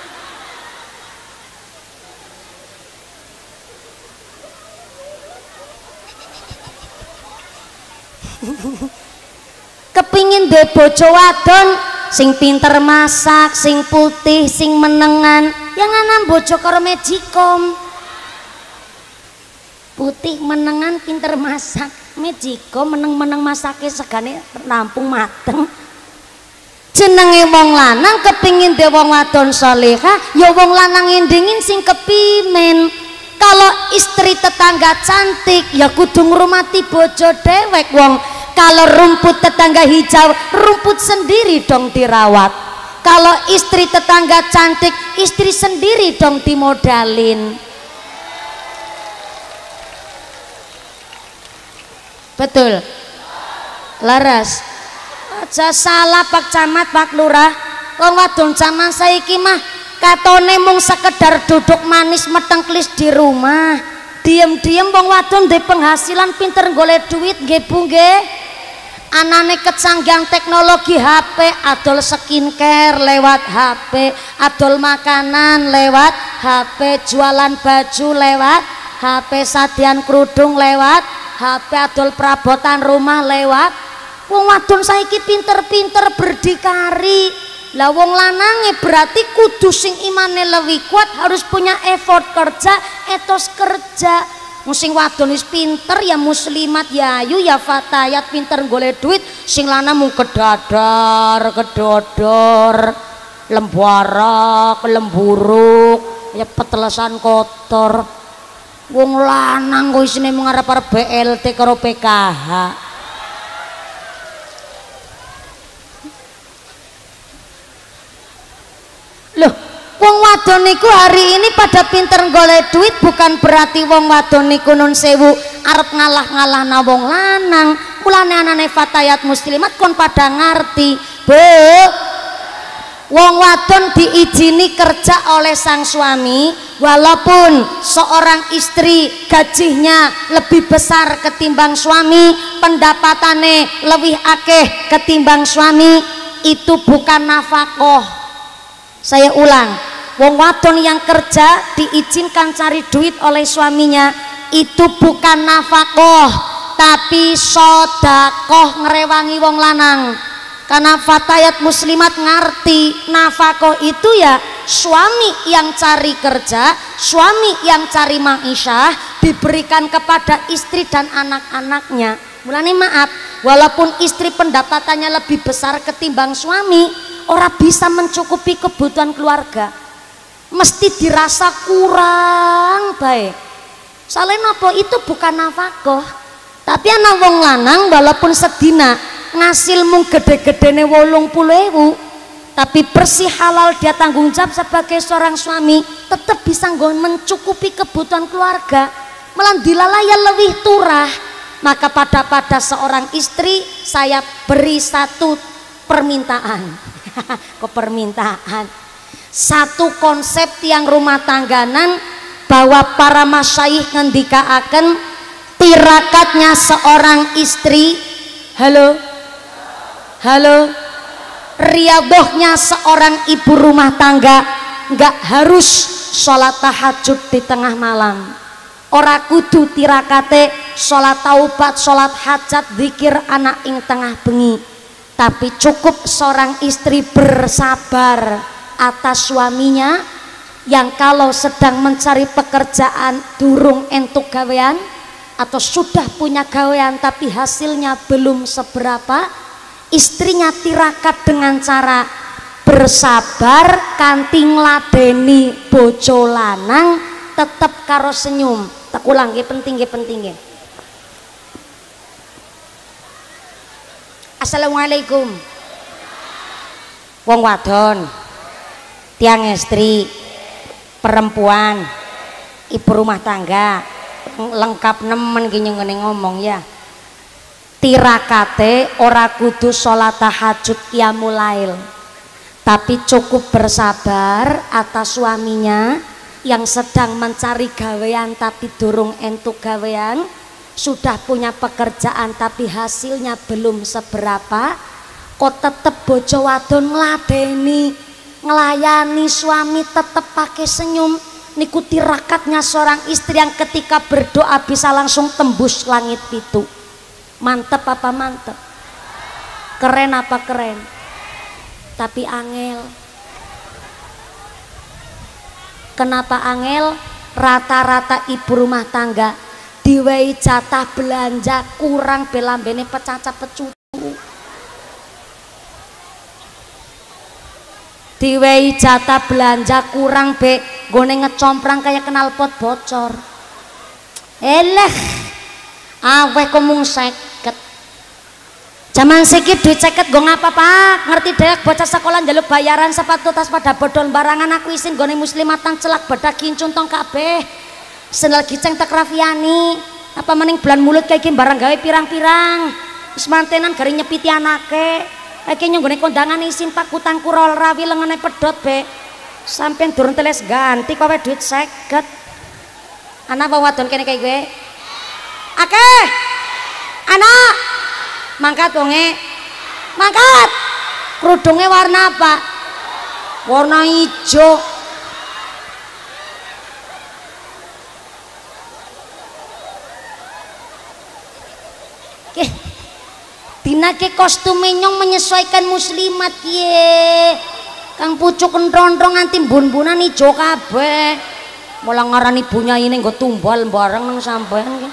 Kepingin de bojo wadon sing pinter masak, sing putih, sing menengan, yang ana bojo karo Magicom. Putih menengan pinter masak, Magicom meneng-meneng masake segane rampung mateng. Jenenge wong lanang kepingin de wong wadon salehah, ya wong lanang endingin sing kepimen. Kalau istri tetangga cantik ya kudu ngurmati bojo dewek wong. Kalau rumput tetangga hijau, rumput sendiri dong dirawat. Kalau istri tetangga cantik, istri sendiri dong dimodalin. Betul. laras aja salah Pak Camat Pak Lurah. Wong wadon zaman saiki mah katone mung sekedar duduk manis metengklis di rumah, diem-diem wong wadon ndek penghasilan pinter golek duit nggih Bu nggih. Anane kecanggihan teknologi H P, adol skincare lewat H P, adol makanan lewat H P, jualan baju lewat H P, sadian kerudung lewat H P, adol perabotan rumah lewat. Wong wadon saiki pinter-pinter berdikari. Lah wong lanange berarti kudu sing imane lebih kuat, harus punya effort kerja, etos kerja. Sing wadon wis pinter ya muslimat ya ayu ya fatayat pinter golek duit, sing lanang mung kedadar, kedodor, lembarak, lemburuk, ya petelesan kotor. Wong lanang kok isine mung arep-arep B L T karo P K H. Loh, wong wadon niku hari ini pada pinter golek duit bukan berarti wong wadon niku nun sewu arep ngalah-ngalahna wong lanang. Mulane anane fatayat muslimat kon pada ngerti, Bu. Wong wadon diizini kerja oleh sang suami walaupun seorang istri gajinya lebih besar ketimbang suami, pendapatannya lebih akeh ketimbang suami, itu bukan nafkah. Saya ulang, wong wadon yang kerja diizinkan cari duit oleh suaminya, itu bukan nafkah, tapi sodakoh ngerewangi wong lanang. Karena fatayat muslimat ngerti nafkah itu ya suami yang cari kerja, suami yang cari ma'isyah, diberikan kepada istri dan anak-anaknya. Mulane maaf, walaupun istri pendapatannya lebih besar ketimbang suami, orang bisa mencukupi kebutuhan keluarga, mesti dirasa kurang baik. Soalnya nopo itu bukan nafkah, tapi anak wong lanang walaupun sedina ngasil mung gede-gedene wolung puluh ewu, tapi bersih halal dia tanggung jawab sebagai seorang suami, tetap bisa mencukupi kebutuhan keluarga, malah dilalaya lebih turah. Maka pada pada seorang istri saya beri satu permintaan. Kok permintaan, satu konsep tiang rumah tangganan, bahwa para masyayikh ngendikaaken tirakatnya seorang istri, halo halo riadohnya seorang ibu rumah tangga nggak harus sholat tahajud di tengah malam. Ora kudu tirakate sholat taubat, sholat hajat, zikir anak ing tengah bengi, tapi cukup seorang istri bersabar atas suaminya yang kalau sedang mencari pekerjaan durung entuk gawean, atau sudah punya gawean tapi hasilnya belum seberapa, istrinya tirakat dengan cara bersabar kanthi ngladeni bojo lanang tetep karo senyum. Tak ulang nggih, penting nggih, penting nggih. Assalamualaikum. Wong wadon, tiang istri, perempuan, ibu rumah tangga, lengkap nemen gini ngene ngomong ya. Tirakate ora kudu sholat tahajud qiyamul lail, tapi cukup bersabar atas suaminya yang sedang mencari gawean tapi durung entuk gawean, sudah punya pekerjaan tapi hasilnya belum seberapa, kok tetep bojo wadon ngladeni ngelayani suami tetep pakai senyum. Niku tirakatnya seorang istri yang ketika berdoa bisa langsung tembus langit pitu. Mantep apa mantep? Keren apa keren? Tapi angel. Kenapa angel? Rata-rata ibu rumah tangga diwehi jatah belanja kurang belambene pecaca pecucu, diwehi jatah belanja kurang be gone ngecomprang kayak knalpot bocor. Eleh aweh komung seket. Zaman siki duit seket go ngapa Pak? Ngerti dek bocah sekolah njaluk bayaran sepatu tas pada bodol barangan aku isin gone muslimatan celak badak kincun tong kabeh. Sendal giceng tek Rafiani. Apa mending bulan mulut kayak gini barang gawe pirang-pirang. Wis mantenan gari nyepiti anake. Iki nyenggone kondangan isin Pak Kutang Kurol rawi lengene pedhot, Be. Sampeyan durung teles ganti kowe duit seket. Ana wong wadon kene kaya gue. Akeh. Anak. Mangkat wonge. Mangkat. Kerudungnya warna apa? Warna hijau. Oke. Dina ke kostume nyong menyesuaikan muslimat ye. Kang pucuk entrong-entrong nganti bun-bunan ijo kabeh. Mula ngarani ibunya ini nggo tumbal bareng nang sampean.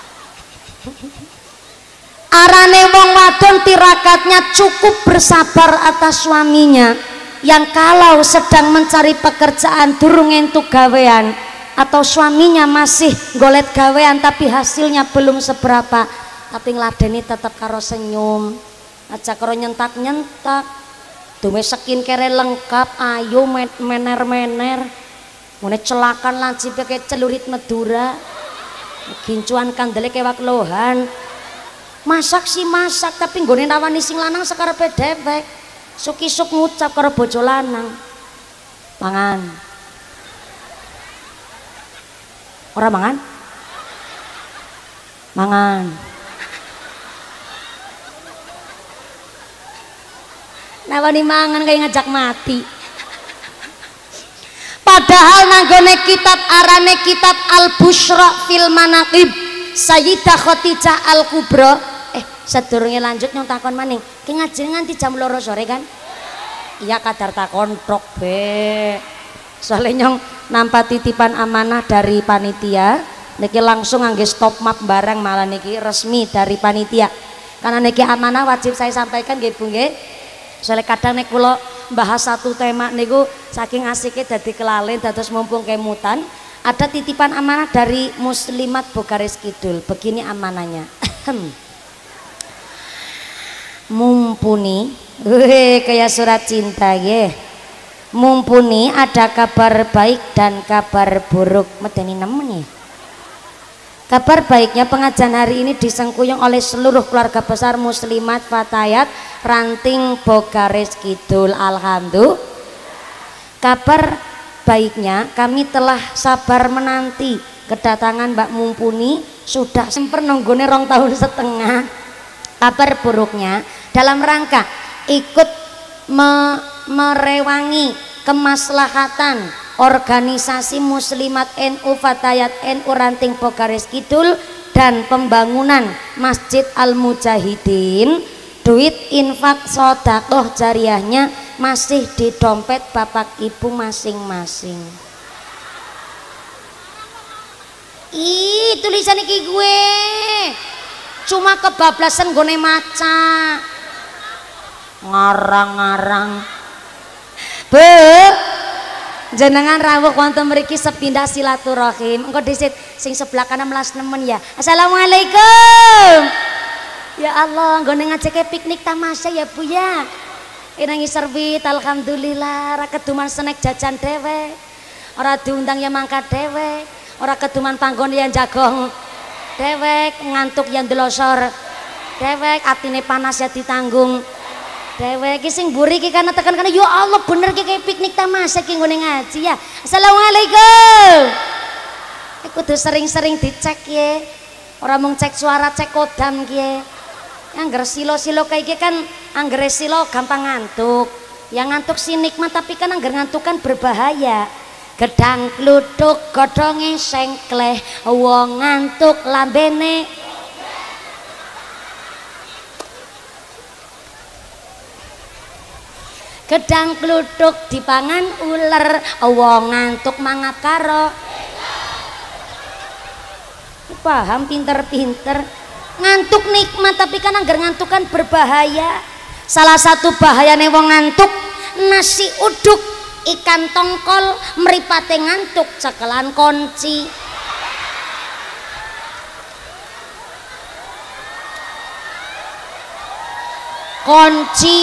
Arane wong wadon tirakatnya cukup bersabar atas suaminya yang kalau sedang mencari pekerjaan durung entuk gawean atau suaminya masih golet gawean tapi hasilnya belum seberapa. Tapi ngladeni tetap karo senyum aja karo nyentak-nyentak duwe skincare lengkap ayo mener-mener mune celakan lancip kayak celurit Madura gincuan kandele kewak lohan masak sih masak tapi nggone nawani sing lanang sekarepe dhewek suk-isuk ngucap karo bojo lanang mangan ora mangan mangan nawani mangan kayak ngajak mati. Padahal nanggone kitab arane kitab Al-Busyra fil Manaqib Sayyidah Khadijah Al-Kubra. Eh sedurunge lanjut nyong takon maning ki ngaji nganti jam loro sore kan? Iya kadar takon trok be. Soalnya nyong nampak titipan amanah dari panitia niki langsung ngangge stop map barang malah niki resmi dari panitia. Karena niki amanah wajib saya sampaikan nggih Bu nggih. Soalnya kadang nek kula bahas satu tema niku saking asiknya dadi kelalen dados mumpung kemutan ada titipan amanah dari Muslimat Bogaris Kidul. Begini amanahnya. Mumpuni weh kayak surat cinta ya. Mumpuni ada kabar baik dan kabar buruk medeni nemen ya. Kabar baiknya pengajian hari ini disengkuyung oleh seluruh keluarga besar Muslimat Fatayat Ranting Bogaris Kidul. Alhamdulillah. Kabar baiknya kami telah sabar menanti kedatangan Mbak Mumpuni sudah semper nunggune rong tahun setengah. Kabar buruknya dalam rangka ikut me merewangi kemaslahatan organisasi Muslimat N U Fatayat N U Ranting Bogaris Kidul dan pembangunan Masjid Al-Mujahidin, duit infak sedekah jariahnya masih di dompet bapak ibu masing-masing. Ih, tulisan iki gue cuma kebablasan gone maca ngarang-ngarang. Be jenengan rawuh wonten mriki sepindah silaturahim. Engko disit sing sebelah kanan melas nemen ya. Assalamualaikum. Ya Allah, nggone ngajake piknik tamasya ya Bu ya. Inangi servit alhamdulillah ra keduman snack jajan dewek. Ora diundang ya mangkat dewek. Ora keduman panggon yang jagong dewek, ngantuk yang delosor dewek, atine panas ya ditanggung dewek. Ki sing mburi ki kana tekan kana ya Allah bener ki kayak piknik tamasya ki nggone ngaji ya. Assalamualaikum. Iki kudu sering-sering dicek ya. Ora mung cek suara, cek kodam ki ya. Angger silo-silo kayak ki kan angger silo gampang ngantuk. Yang ngantuk si nikmat tapi kan angger ngantuk kan berbahaya. Gedang kluduk godhonge sengkleh wong ngantuk lambene gedang kluduk dipangan uler wong ngantuk mangap karo paham pinter-pinter. Ngantuk nikmat tapi kan anggar ngantuk kan berbahaya. Salah satu bahayane wong ngantuk nasi uduk ikan tongkol mripate ngantuk cekelan kunci. Kunci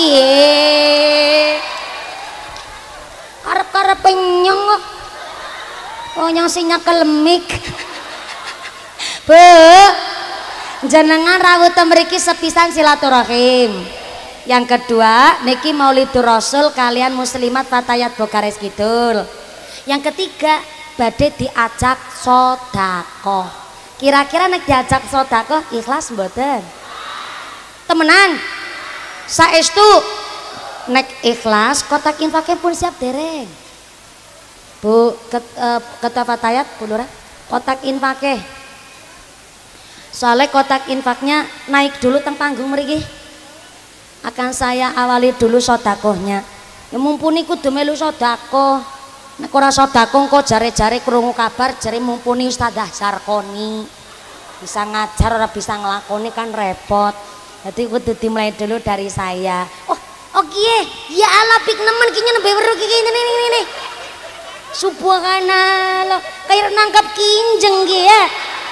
arep-arep nyong kok. Oh nyong sing nyekel mik. Bu, Panjenengan rawuh mriki sepisan silaturahim. Yang kedua niki Maulidur Rasul kalian muslimat Fatayat Bogares Kidul. Yang ketiga badhe diajak sedekah. Kira-kira nek diajak sedekah ikhlas mboten? Temenan? Saestu nek ikhlas kotak infaknya pun siap dereng. Bu ket, uh, Ketua Fatayat Bu Lurah, kotak infaknya. Soalnya kotak infaknya naik dulu teng panggung mriki. Akan saya awali dulu sedekahnya. Ya mumpuni kudu melu sedekah. Nek ora sedekah engko jare-jare krungu kabar jare mumpuni Ustazah Sarkoni. Bisa ngajar ora bisa nglakoni kan repot. Jadi kudu dimulai dulu dari saya. Oh, oh kiye? Ya Allah pik nemen ki nembe weruh ki ngene ngene ngene. Subhanallah, kayak nangkap kinjeng ki ya.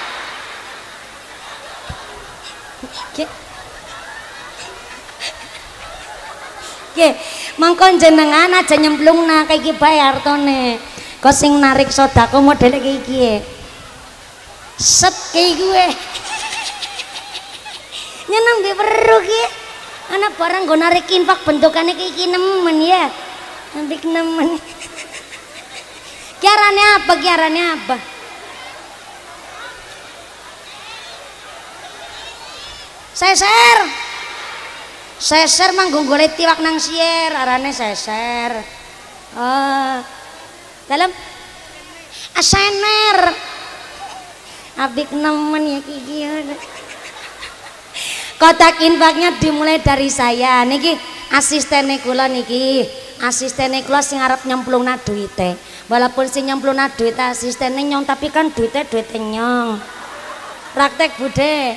Ki. Ki, mangkon jenengan aja nyemplungna kayak iki bae artone. Kok sing narik sedekah modele kayak iki. Set kayak gue. Nyeneng be weruh ki. Ana barang nggo narik infak bentukane kayak iki nemen ya. Nanti nemen. Kiarane apa? Kiarane apa? Seser. Seser manggung golek tiwak nang sier, arane seser. Oh. Dalam asener. Abik nemen ya kiki. Kotak infaknya dimulai dari saya. Niki asistene kula niki. Asistene kula sing arep nyemplungna duite. Walaupun sing nyemplungna duit asistene nyong tapi kan duite duite nyong. Praktek bude.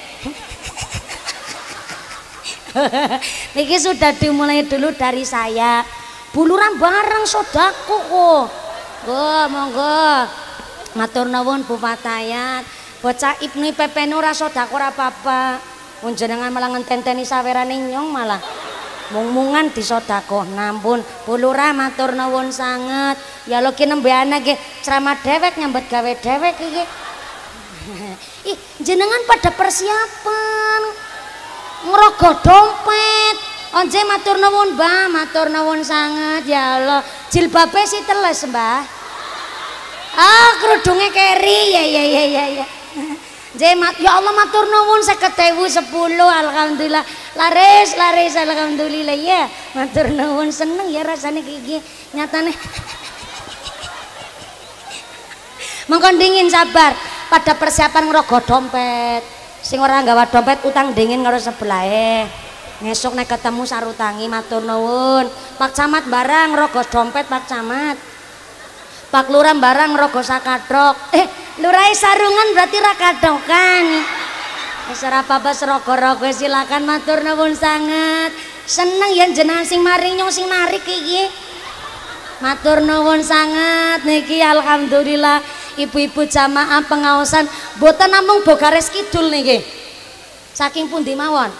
Niki sudah dimulai dulu dari saya. Buluran bareng sodaku kok. Go monggo. Matur nuwun Bu Fatayat. Bocah Ibnu Pepen ora sodaku ora apa-apa. Munjenengan malah ngenteni sawerane nyong malah. Mung-mungan disodakoh nampun Bu Lurah matur nuwun sanget. Ya lo ki nembe ana nggih ceramah dewek nyambet gawe dewek iki. Ih, jenengan pada persiapan ngerogoh dompet. Onje matur nuwun, Mbah, matur nuwun sanget. Ya Allah, jilbabe si teles, Mbah. Ah, kerudungnya keri. Ya ya ya ya ya. Jemat, ya Allah matur nuwun seket ewu sepuluh, alhamdulillah. Laris, laris, alhamdulillah ya. Matur nuwun seneng ya rasanya gigi nyatane. Mengkon dingin sabar. Pada persiapan ngerogoh dompet. Sing ora nggawa dompet utang dingin karo sebelahe. Ngesuk nek ketemu sarutangi matur nuwun. Pak Camat barang ngerogoh dompet Pak Camat. Pak Lurah barang ngerogoh sakadok. Eh, Lurai sarungan berarti rakadokan. Wis ora apa-apa serogo-rogo silakan matur nuwun sanget. Seneng ya jenengan sing maring nyong sing narik iki. Matur nuwun sanget niki alhamdulillah ibu-ibu jamaah pengaosan boten namung Bogares Kidul niki. Saking pundi mawon?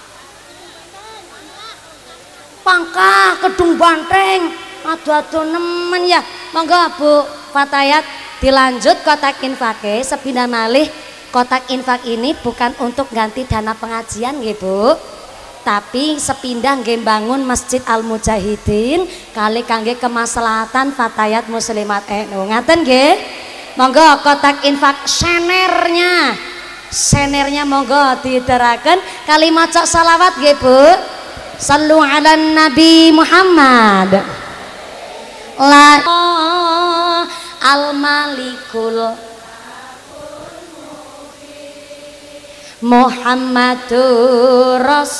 Pangkah Kedung Banteng. Aduh-aduh nemen ya. Monggo Bu Fatayat dilanjut kotak infake sepindah malih. Kotak infak ini bukan untuk ganti dana pengajian nggih Bu, tapi sepindah nggih bangun Masjid Al Mujahidin kali kangge kemaslahatan Fatayat Muslimat eh ngaten nggih. Monggo kotak infak senernya senernya monggo diteraken kali maca salawat nggih Bu. Sallu ala Nabi Muhammad. La al malikul Muhammadur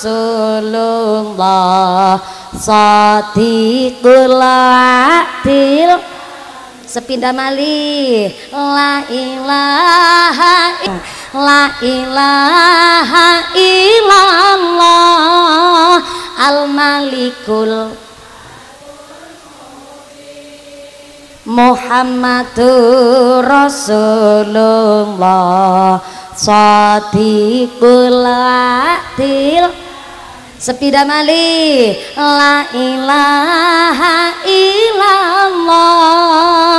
Rasulullah Shadiqul Adil. Sepindah malih la ilaha la ilaha illallah al malikul Muhammadur Rasulullah Shadiqul Adil. Sepindah malih la ilaha illallah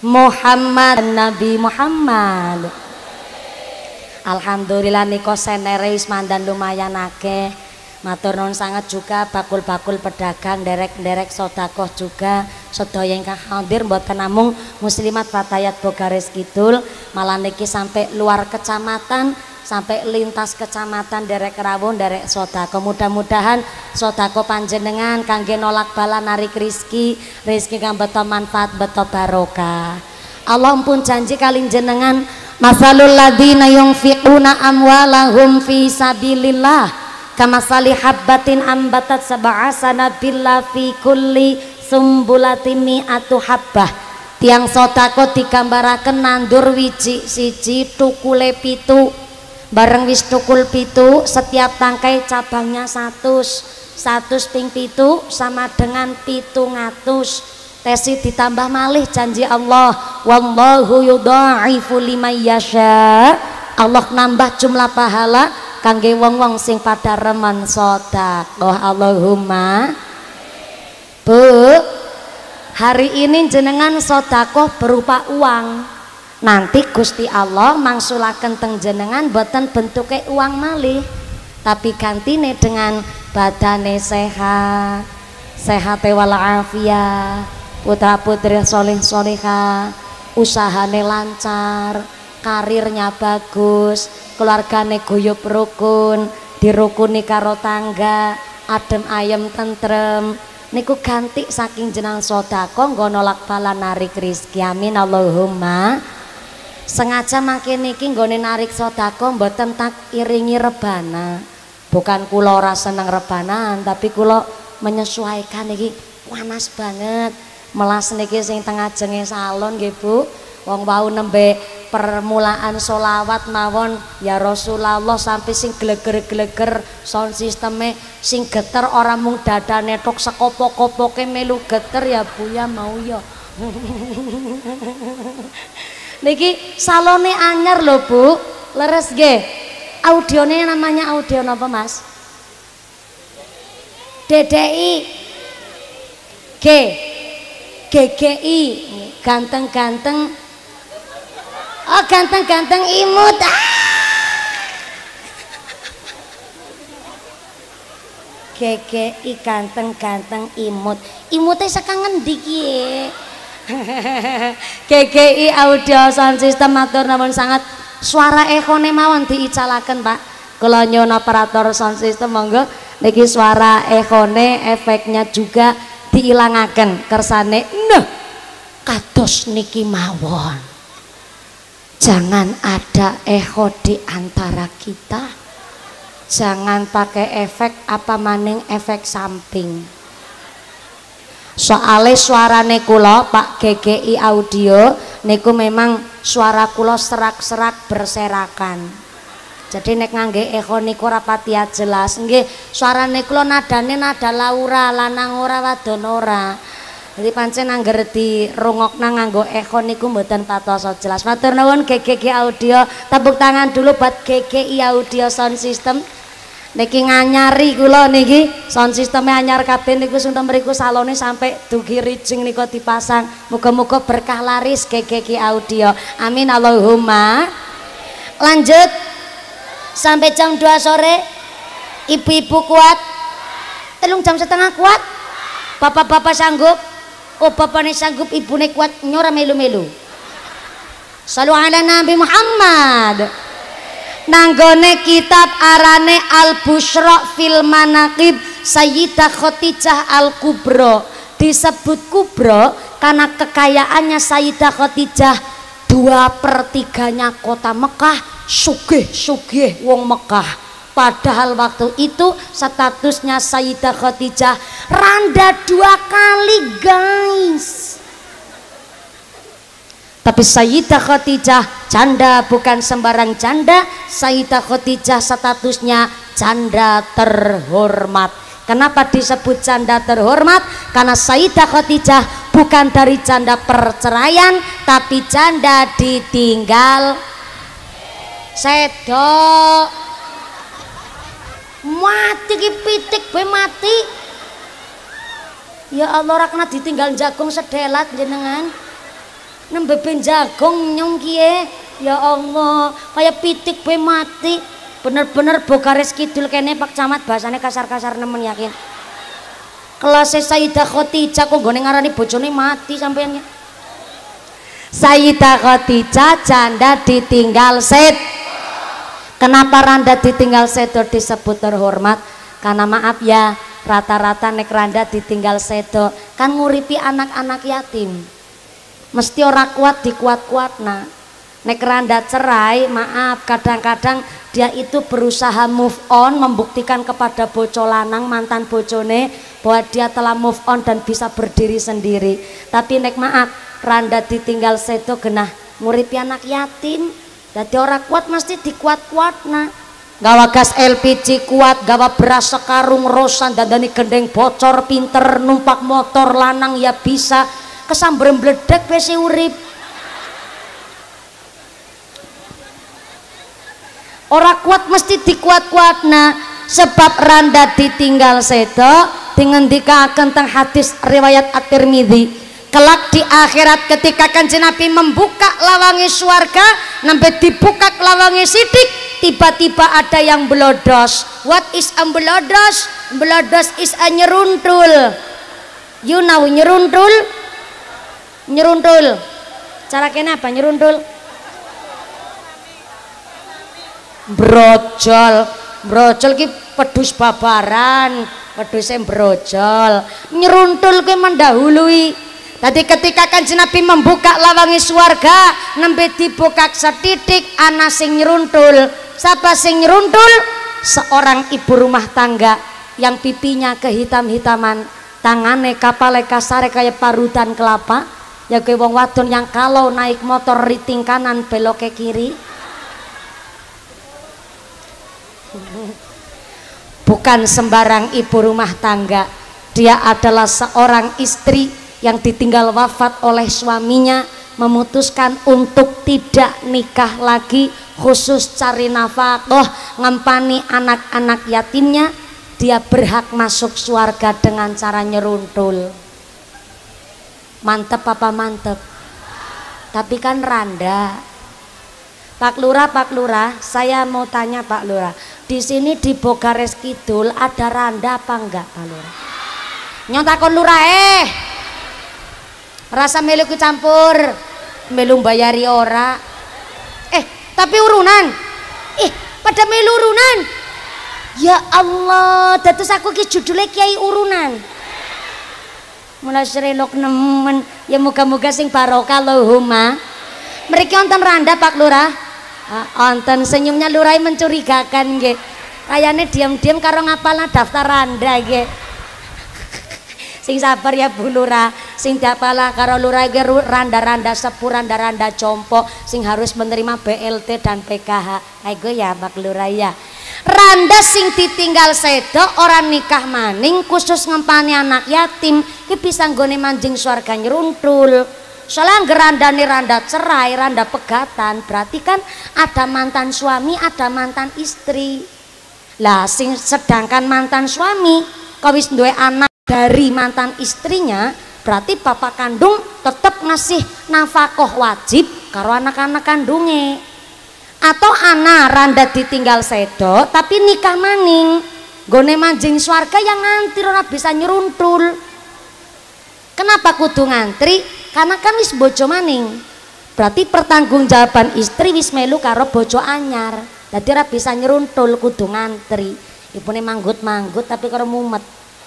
Muhammad Nabi Muhammad. Alhamdulillah niko senere wis mandan lumayan akeh. Matur nuwun sangat juga bakul-bakul pedagang derek-derek sedekah juga sedaya ingkang hadir mboten namung muslimat Fatayat Bogares Kidul, malah niki sampai luar kecamatan, sampai lintas kecamatan derek rawuh derek sedekah. Mudah-mudahan sedekah panjenengan kangge nolak bala narik rizki, rizki kang beto manfaat beto barokah. Allah pun janji kalih jenengan, masalul ladina yunfiquna amwalahum fi sabilillah kamasali habbatin ambatat sab'a sanabila fi kulli sumbulatin mi'atu habbah. Tiang sedekah digambaraken nandur wiji siji tukule pitu, bareng wis tukul pitu setiap tangkai cabangnya satu, satu ping pitu sama dengan pitu ngatus. Tesi ditambah malih janji Allah, wallahu yudha'ifu liman yasha. Allah nambah jumlah pahala kangge wong-wong sing pada remen sedekah. Allahumma. Bu, hari ini jenengan sedekah berupa uang. Nanti Gusti Allah mangsulaken teng jenengan boten bentuke uang malih, tapi gantine dengan badane sehat, sehate walafiat, putra putri soleh soleha, usahane lancar, karirnya bagus, keluargane guyub rukun, dirukuni karo tangga, adem ayem tentrem. Niku ganti saking jenang sedekah nggo nolak bala narik rizki. Amin Allahumma. Sengaja makin niki nggone narik sedekah mboten tak iringi rebana. Bukan kula ora seneng rebanan, tapi kula menyesuaikan niki panas banget. Melas niki sing teng ajenge salon nggih Bu. Wong wau nembe permulaan solawat mawon ya Rasulullah sampai sing gleger-gleger sound sisteme sing geter orang mung dadane tok sekopo-kopoke melu geter ya Bu ya mau ya. Niki salone anyar lho Bu, leres nggih. Audionya namanya audio napa Mas? D D I G G G I ganteng-ganteng. Oh ganteng-ganteng imut. Ah. G G I ganteng-ganteng imut. Imutnya sekarang ngendi ki? G G I audio sound system matur nuwun sangat. Suara ekone mawon diicalaken Pak. Kula nyuwun operator sound system monggo niki suara ekone efeknya juga diilangaken kersane. Nah, kados niki mawon. Jangan ada echo di antara kita. Jangan pakai efek apa maning efek samping. Soale suarane kula Pak G G I audio niku memang suara kula serak-serak berserakan. Jadi nek ngangge echo niku ora pati jelas. Nggih, suarane kula nadane nada laura, lanang ora wadon ora. Jadi pancen angger dirungokna nganggo echo niku mboten patos jelas. Matur nuwun G G I audio. Tepuk tangan dulu buat G G I audio sound system. Niki nganyari kula niki sound sistemnya anyar kabeh niku sunten mriku salone sampai dugi rijing niku dipasang. Muga-muga berkah laris G G I audio. Amin Allahumma. Lanjut sampai jam dua sore. Ibu-ibu kuat? Telung jam setengah kuat? Bapak-bapak sanggup? Oh bapaknya sanggup, ibunya kuat nyora melu-melu. Salu ala Nabi Muhammad. Nanggone kitab arane Al-Busyra fil Manaqib Sayyidah Khadijah Al-Kubra. Disebut kubro karena kekayaannya Sayyidah Khadijah dua per tiganya kota Mekah sugih-sugih wong Mekah. Padahal waktu itu statusnya Sayyidah Khadijah randa dua kali guys. Tapi Sayyidah Khadijah janda bukan sembarang janda. Sayyidah Khadijah statusnya janda terhormat. Kenapa disebut janda terhormat? Karena Sayyidah Khadijah bukan dari janda perceraian, tapi janda ditinggal sedok. Mati ki pitik be mati. Ya Allah ora kena ditinggal jagung sedelat jenengan. nembe ben jagong nyong kiye. Ya Allah, kayak pitik be mati. Bener-bener Bogares Kidul kene Pak Camat bahasane kasar-kasar nemen yakin. Kelasnya Sayyidah Khadijah kok nggone ngarani bojone mati sampean ya. Sayyidah Khadijah janda ditinggal set. Kenapa randa ditinggal sedo disebut terhormat? Karena maaf ya, rata-rata nek randa ditinggal sedo kan nguripi anak-anak yatim. Mesti ora kuat dikuat-kuatna. Nek randa cerai, maaf kadang-kadang dia itu berusaha move on, membuktikan kepada boco lanang mantan bojone bahwa dia telah move on dan bisa berdiri sendiri. Tapi nek maaf randa ditinggal sedo genah nguripi anak yatim. Dadi ora kuat mesti dikuat-kuatna. Gawa gas L P G kuat, gawa beras sekarung rosan, dandani gendeng bocor, pinter numpak motor lanang ya bisa, kesambrem bledek wis urip. Ora kuat mesti dikuat-kuatna, sebab randa ditinggal sedo dingendikaken teng hadis riwayat At-Tirmidzi. Kelak di akhirat ketika Kanjeng Nabi membuka lawangi swarga, nampe dibuka lawangi sidik, tiba-tiba ada yang belodos. What is a belodos? Belodos is a nyeruntul. You know nyeruntul? Nyeruntul. Cara kene apa nyeruntul? Brojol. Brojol ki pedus babaran, pedusnya brojol. Nyeruntul ki mendahului. Tadi ketika Kanjeng Nabi membuka lawangi swarga, nembe dibuka setitik ana sing nyeruntul. Siapa sing nyeruntul? Seorang ibu rumah tangga yang pipinya kehitam-hitaman, tangane kapale kasare kayak parutan kelapa. Ya kayak wong wadon yang kalau naik motor riting kanan belok ke kiri. Bukan sembarang ibu rumah tangga, dia adalah seorang istri yang ditinggal wafat oleh suaminya, memutuskan untuk tidak nikah lagi, khusus cari nafkah, ngempani anak-anak yatimnya. Dia berhak masuk surga dengan cara nyeruntul. Mantep apa mantep? Tapi kan randa. Pak Lurah, Pak Lurah, saya mau tanya Pak Lurah, di sini di Bogares Kidul ada randa apa enggak Pak Lurah? Nyontakon Lurah eh. Rasa melu ku campur, melu bayari ora. Eh, tapi urunan. Eh, pada melu urunan. Ya Allah, dados aku ki judule Kiai Urunan. Mulai serelok nemen, ya muga-muga sing barokah Allahumma. Mriki wonten randa Pak Lurah. Wonten ah, senyumnya Lurah mencurigakan nggih. Kayane diam-diam karo ngapalna daftar randa nggih. Sing sabar ya Bu Lurah, sing diapalah karo Lurah ge randa-randa sepuh, randa-randa compo sing harus menerima B L T dan P K H. Ayo ya Pak Lurah ya. Randa sing ditinggal sedo orang nikah maning khusus ngempani anak yatim ki bisa nggone manjing swarga nyeruntul. Soalnya gerandane randa cerai, randa pegatan, berarti kan ada mantan suami, ada mantan istri. Lah sing sedangkan mantan suami kawis duwe anak dari mantan istrinya, berarti bapak kandung tetap ngasih nafkah wajib karo anak-anak kandungnya. Atau anak randa ditinggal sedo tapi nikah maning gone manjing swarga yang ngantri ora bisa nyeruntul. Kenapa kudu ngantri? Karena kan wis bojo maning, berarti pertanggungjawaban istri wis melu karo bojo anyar, dadi ora bisa nyeruntul, kudu ngantri. Ibune manggut-manggut tapi karo mumet.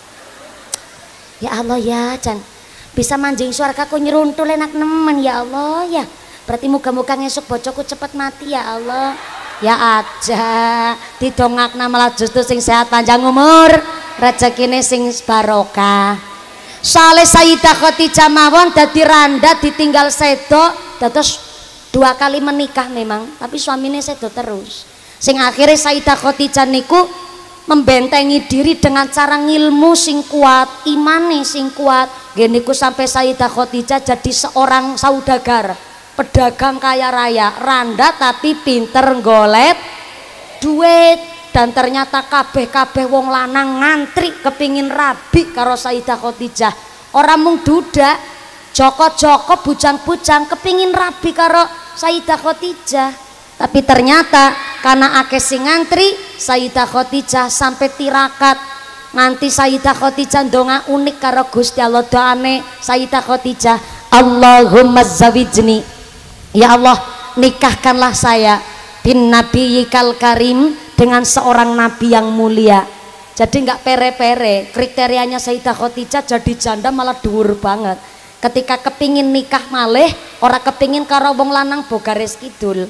Ya Allah ya, Jan bisa manjing swarga ku nyeruntul enak nemen ya Allah ya. Berarti muga-muga ngesuk bojoku cepet mati ya Allah. Ya aja didongakna malah justru sing sehat panjang umur, rezekine sing barokah. Saleh Sayyidah Khadijah mawon dadi randa ditinggal sedo, dados dua kali menikah memang, tapi suaminya sedo terus. Sing akhirnya Sayyidah Khadijah niku membentengi diri dengan cara ngilmu sing kuat, imane sing kuat. Geniku sampai Sayyidah Khadijah jadi seorang saudagar, pedagang kaya raya, randa tapi pinter golet duit. Dan ternyata kabeh-kabeh wong lanang ngantri kepingin rabi karo Sayyidah Khadijah. Orang mung duda, Joko-joko bujang-bujang kepingin rabi karo Sayyidah Khadijah, tapi ternyata karena akeh sing ngantri Sayyidah Khadijah sampai tirakat. Nganti Sayyidah Khadijah ndonga unik karo Gusti Allah, doane Sayyidah Khadijah, Allahumma zawijni, ya Allah nikahkanlah saya bin nabiyikal karim, dengan seorang nabi yang mulia. Jadi nggak pere-pere, kriterianya Sayyidah Khadijah jadi janda malah dhuwur banget. Ketika kepingin nikah malih ora kepingin karo wong lanang bogares kidul,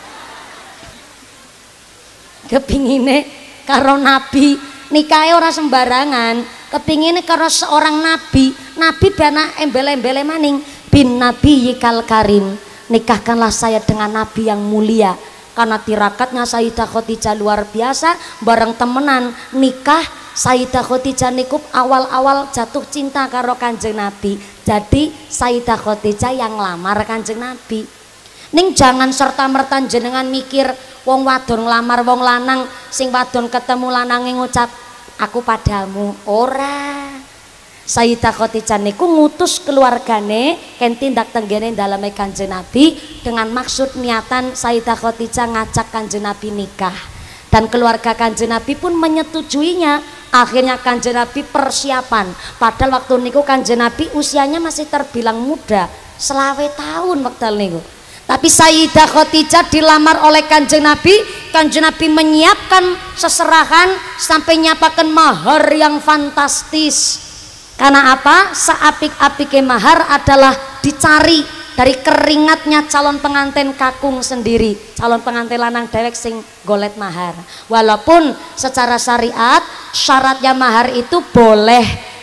kepingine karo nabi, nikahnya ora sembarangan, kepingine karo seorang nabi. Nabi bana embel-embele maning bin nabiyikal karim, nikahkanlah saya dengan nabi yang mulia. Karena tirakatnya Sayyidah Khadijah luar biasa, bareng temenan nikah. Sayyidah Khadijah niku awal-awal jatuh cinta karo Kanjeng Nabi. Jadi Sayyidah Khadijah yang lamar Kanjeng Nabi. Ning jangan serta-merta jenengan mikir wong wadon nglamar wong lanang, sing wadon ketemu lanange ngucap aku padamu. Ora. Sayyidah Khadijah niku ngutus keluargane ken tindak tenggene daleme Kanjeng Nabi dengan maksud niatan Sayyidah Khadijah ngajak Kanjeng Nabi nikah, dan keluarga Kanjeng Nabi pun menyetujuinya. Akhirnya Kanjeng Nabi persiapan, padahal waktu niku Kanjeng Nabi usianya masih terbilang muda, selawe tahun waktu niku. Tapi Sayyidah Khadijah dilamar oleh Kanjeng Nabi, Kanjeng Nabi menyiapkan seserahan sampai nyapakan mahar yang fantastis. Karena apa? Seapik-apike mahar adalah dicari dari keringatnya calon pengantin kakung sendiri, calon pengantin lanang dewek sing golet mahar. Walaupun secara syariat syaratnya mahar itu boleh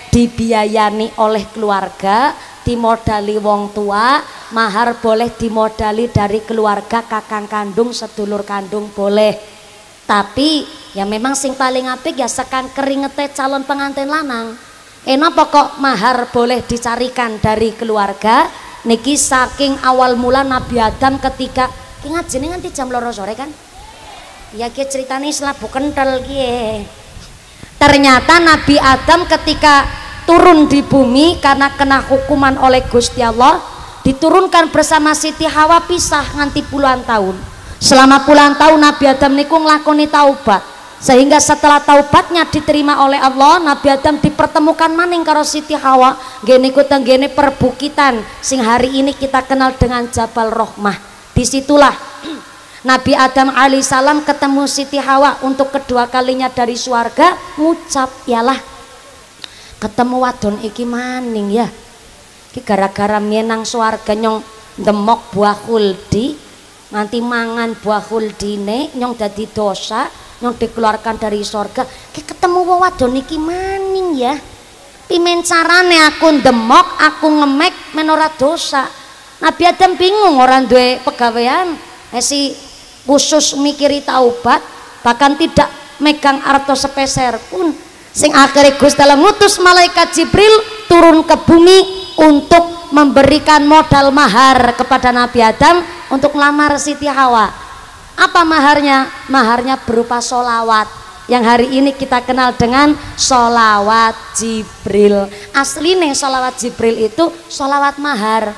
dibiayani oleh keluarga, dimodali wong tua, mahar boleh dimodali dari keluarga kakang kandung, sedulur kandung boleh. Tapi ya memang sing paling apik ya sekan keringete calon pengantin lanang. Enak pokok mahar boleh dicarikan dari keluarga. Niki saking awal mula Nabi Adam ketika ingat jenengan nganti jam loro sore kan? Ya ki ceritane selabu kental ki. Ternyata Nabi Adam ketika turun di bumi karena kena hukuman oleh Gusti Allah, diturunkan bersama Siti Hawa pisah nganti puluhan tahun. Selama puluhan tahun Nabi Adam niku nglakoni taubat. Sehingga setelah taubatnya diterima oleh Allah, Nabi Adam dipertemukan maning karo Siti Hawa nggih niku tenggene perbukitan sing hari ini kita kenal dengan Jabal Rahmah. Disitulah Nabi Adam alaihissalam ketemu Siti Hawa untuk kedua kalinya dari surga, ngucap yalah ketemu wadon iki maning ya, iki gara-gara menang surga nyong ndemok buah khuldi, nganti mangan buah khuldine nyong dadi dosa, yang dikeluarkan dari sorga. Ki ketemu wong wadon iki maning ya, pimen carane aku ndemok, aku ngemek men ora dosa. Nabi Adam bingung, orang duwe pegawean esi khusus mikiri taubat, bahkan tidak megang arto sepeser pun. Sing akhirnya Gusti Allah ngutus malaikat Jibril turun ke bumi untuk memberikan modal mahar kepada Nabi Adam untuk melamar Siti Hawa. Apa maharnya? Maharnya berupa solawat yang hari ini kita kenal dengan solawat Jibril. Aslinya solawat Jibril itu solawat mahar.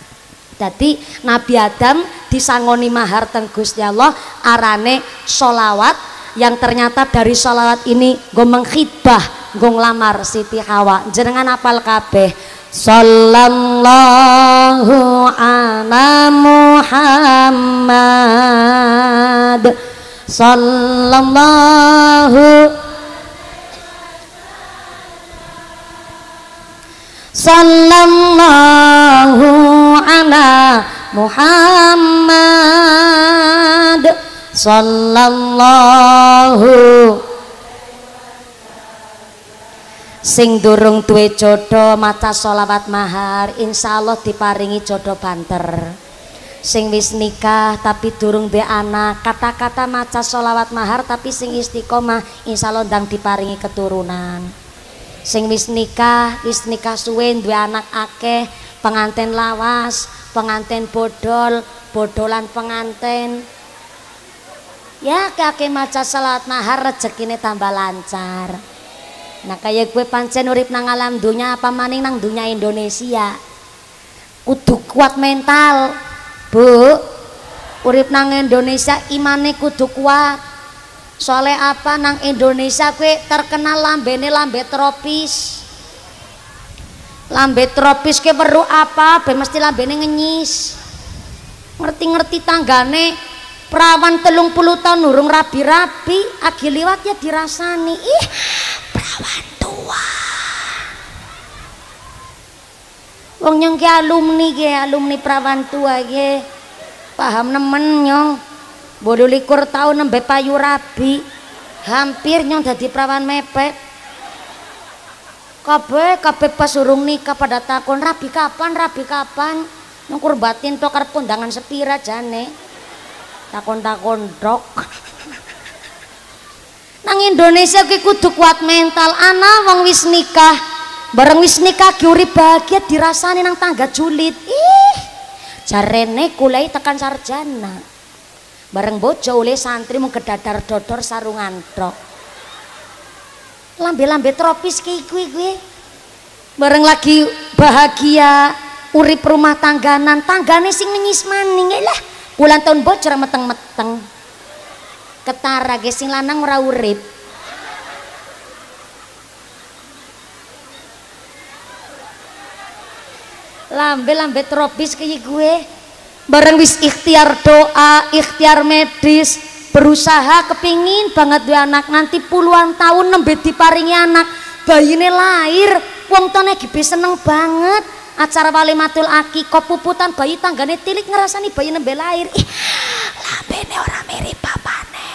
Jadi Nabi Adam disangoni mahar teng Gusti Allah arane solawat, yang ternyata dari solawat ini gue menghibah gue ngelamar Siti Hawa. Jenengan apal kabeh sallallahu ala Muhammad sallallahu sallallahu ala Muhammad sallallahu. Sing durung duwe jodoh maca sholawat mahar, insya Allah diparingi jodoh banter. Sing wis nikah tapi durung duwe anak, kata-kata maca sholawat mahar tapi sing istiqomah, insya Allah ndang diparingi keturunan. Sing wis nikah, wis nikah suwe duwe anak akeh, pengantin lawas, pengantin bodol, bodolan pengantin. Ya kakek maca sholawat mahar rezekine tambah lancar. Nah kayak gue pancen urip nang alam dunya apa maning nang dunya Indonesia. kudu kuat mental Bu. Urip nang Indonesia imane kudu kuat. Soalnya apa, nang Indonesia kue terkenal lambene lambe tropis. Lambe tropis kue perlu apa? Be mesti lambene ngenyis. Ngerti-ngerti tanggane perawan telung puluh tahun urung rabi-rabi, agi liwat ya dirasani. Ih, perawan tua. Wong nyong ki alumni ki, alumni perawan tua ki. Paham nemen nyong. Bodoh likur tahun nembe payu rabi, hampir nyong dadi perawan mepet. Kabeh kabeh pas urung nikah pada takon rabi kapan, rabi kapan. Nyong kurbatin tok arep kondangan sepira jane. Takon-takon dok. Nang Indonesia ki kudu kuat mental. Ana wong wis nikah, bareng wis nikah ki urip bahagia dirasani nang tangga julid. Ih, jarene kulai tekan sarjana. Bareng bojo oleh santri mung gedadar dodor sarungan tok. Lambe-lambe tropis ki kuwi kuwi. Bareng lagi bahagia urip rumah tangganan, tanggane sing nengis maning lah. Ulang tahun bocor meteng-meteng. Ketara ge sing lanang ora urip. Lambe-lambe tropis ki gue. Bareng wis ikhtiar doa, ikhtiar medis, berusaha kepingin banget dua anak, nanti puluhan tahun nembe diparingi anak, bayine lahir, wong tone gibi seneng banget. Acara walimatul akikah puputan bayi tanggane tilik ngerasani bayi nembe lahir. Ih, lambene ora mirip bapane.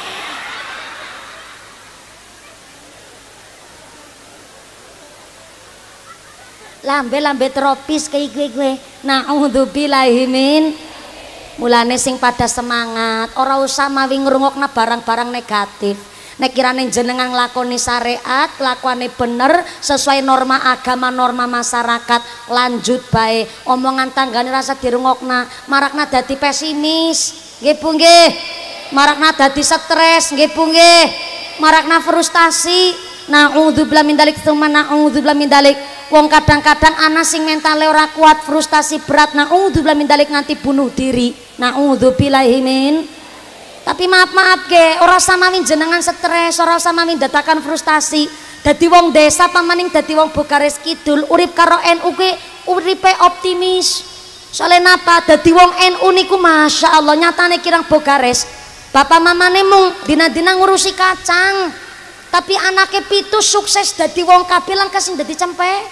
Lambe-lambe tropis kayak gue-gue. Na'udzubillahi min. Mulane sing pada semangat, ora usah mawi ngrungokna barang-barang negatif. Nek kirane jenengan nglakoni syariat, kelakuane bener sesuai norma agama, norma masyarakat, lanjut bae. Omongan tanggane rasa dirungokna, marakna dadi pesimis, nggih Bu nggih. Marakna dadi stres, nggih Bu nggih. Marakna frustasi. Na'udzubillah min dalik, tsumma na'udzubillah min dalik. Wong kadang-kadang ana sing mentale ora kuat, frustasi berat, na'udzubillah min dalik, nganti bunuh diri. Na'udzubillahi min. Tapi maaf-maaf ge, ora usah mawi jenengan stres, ora usah mawi dadakan frustasi. Dadi wong desa pamaning dadi wong Bogares Kidul, urip karo N U ki uripe optimis. Soalnya napa? Dadi wong N U niku Masya Allah nyatane kirang Bogares. Bapak mamane mung dina-dina ngurusi kacang. Tapi anaknya pitu sukses dadi wong kabilan kasing dadi cempe.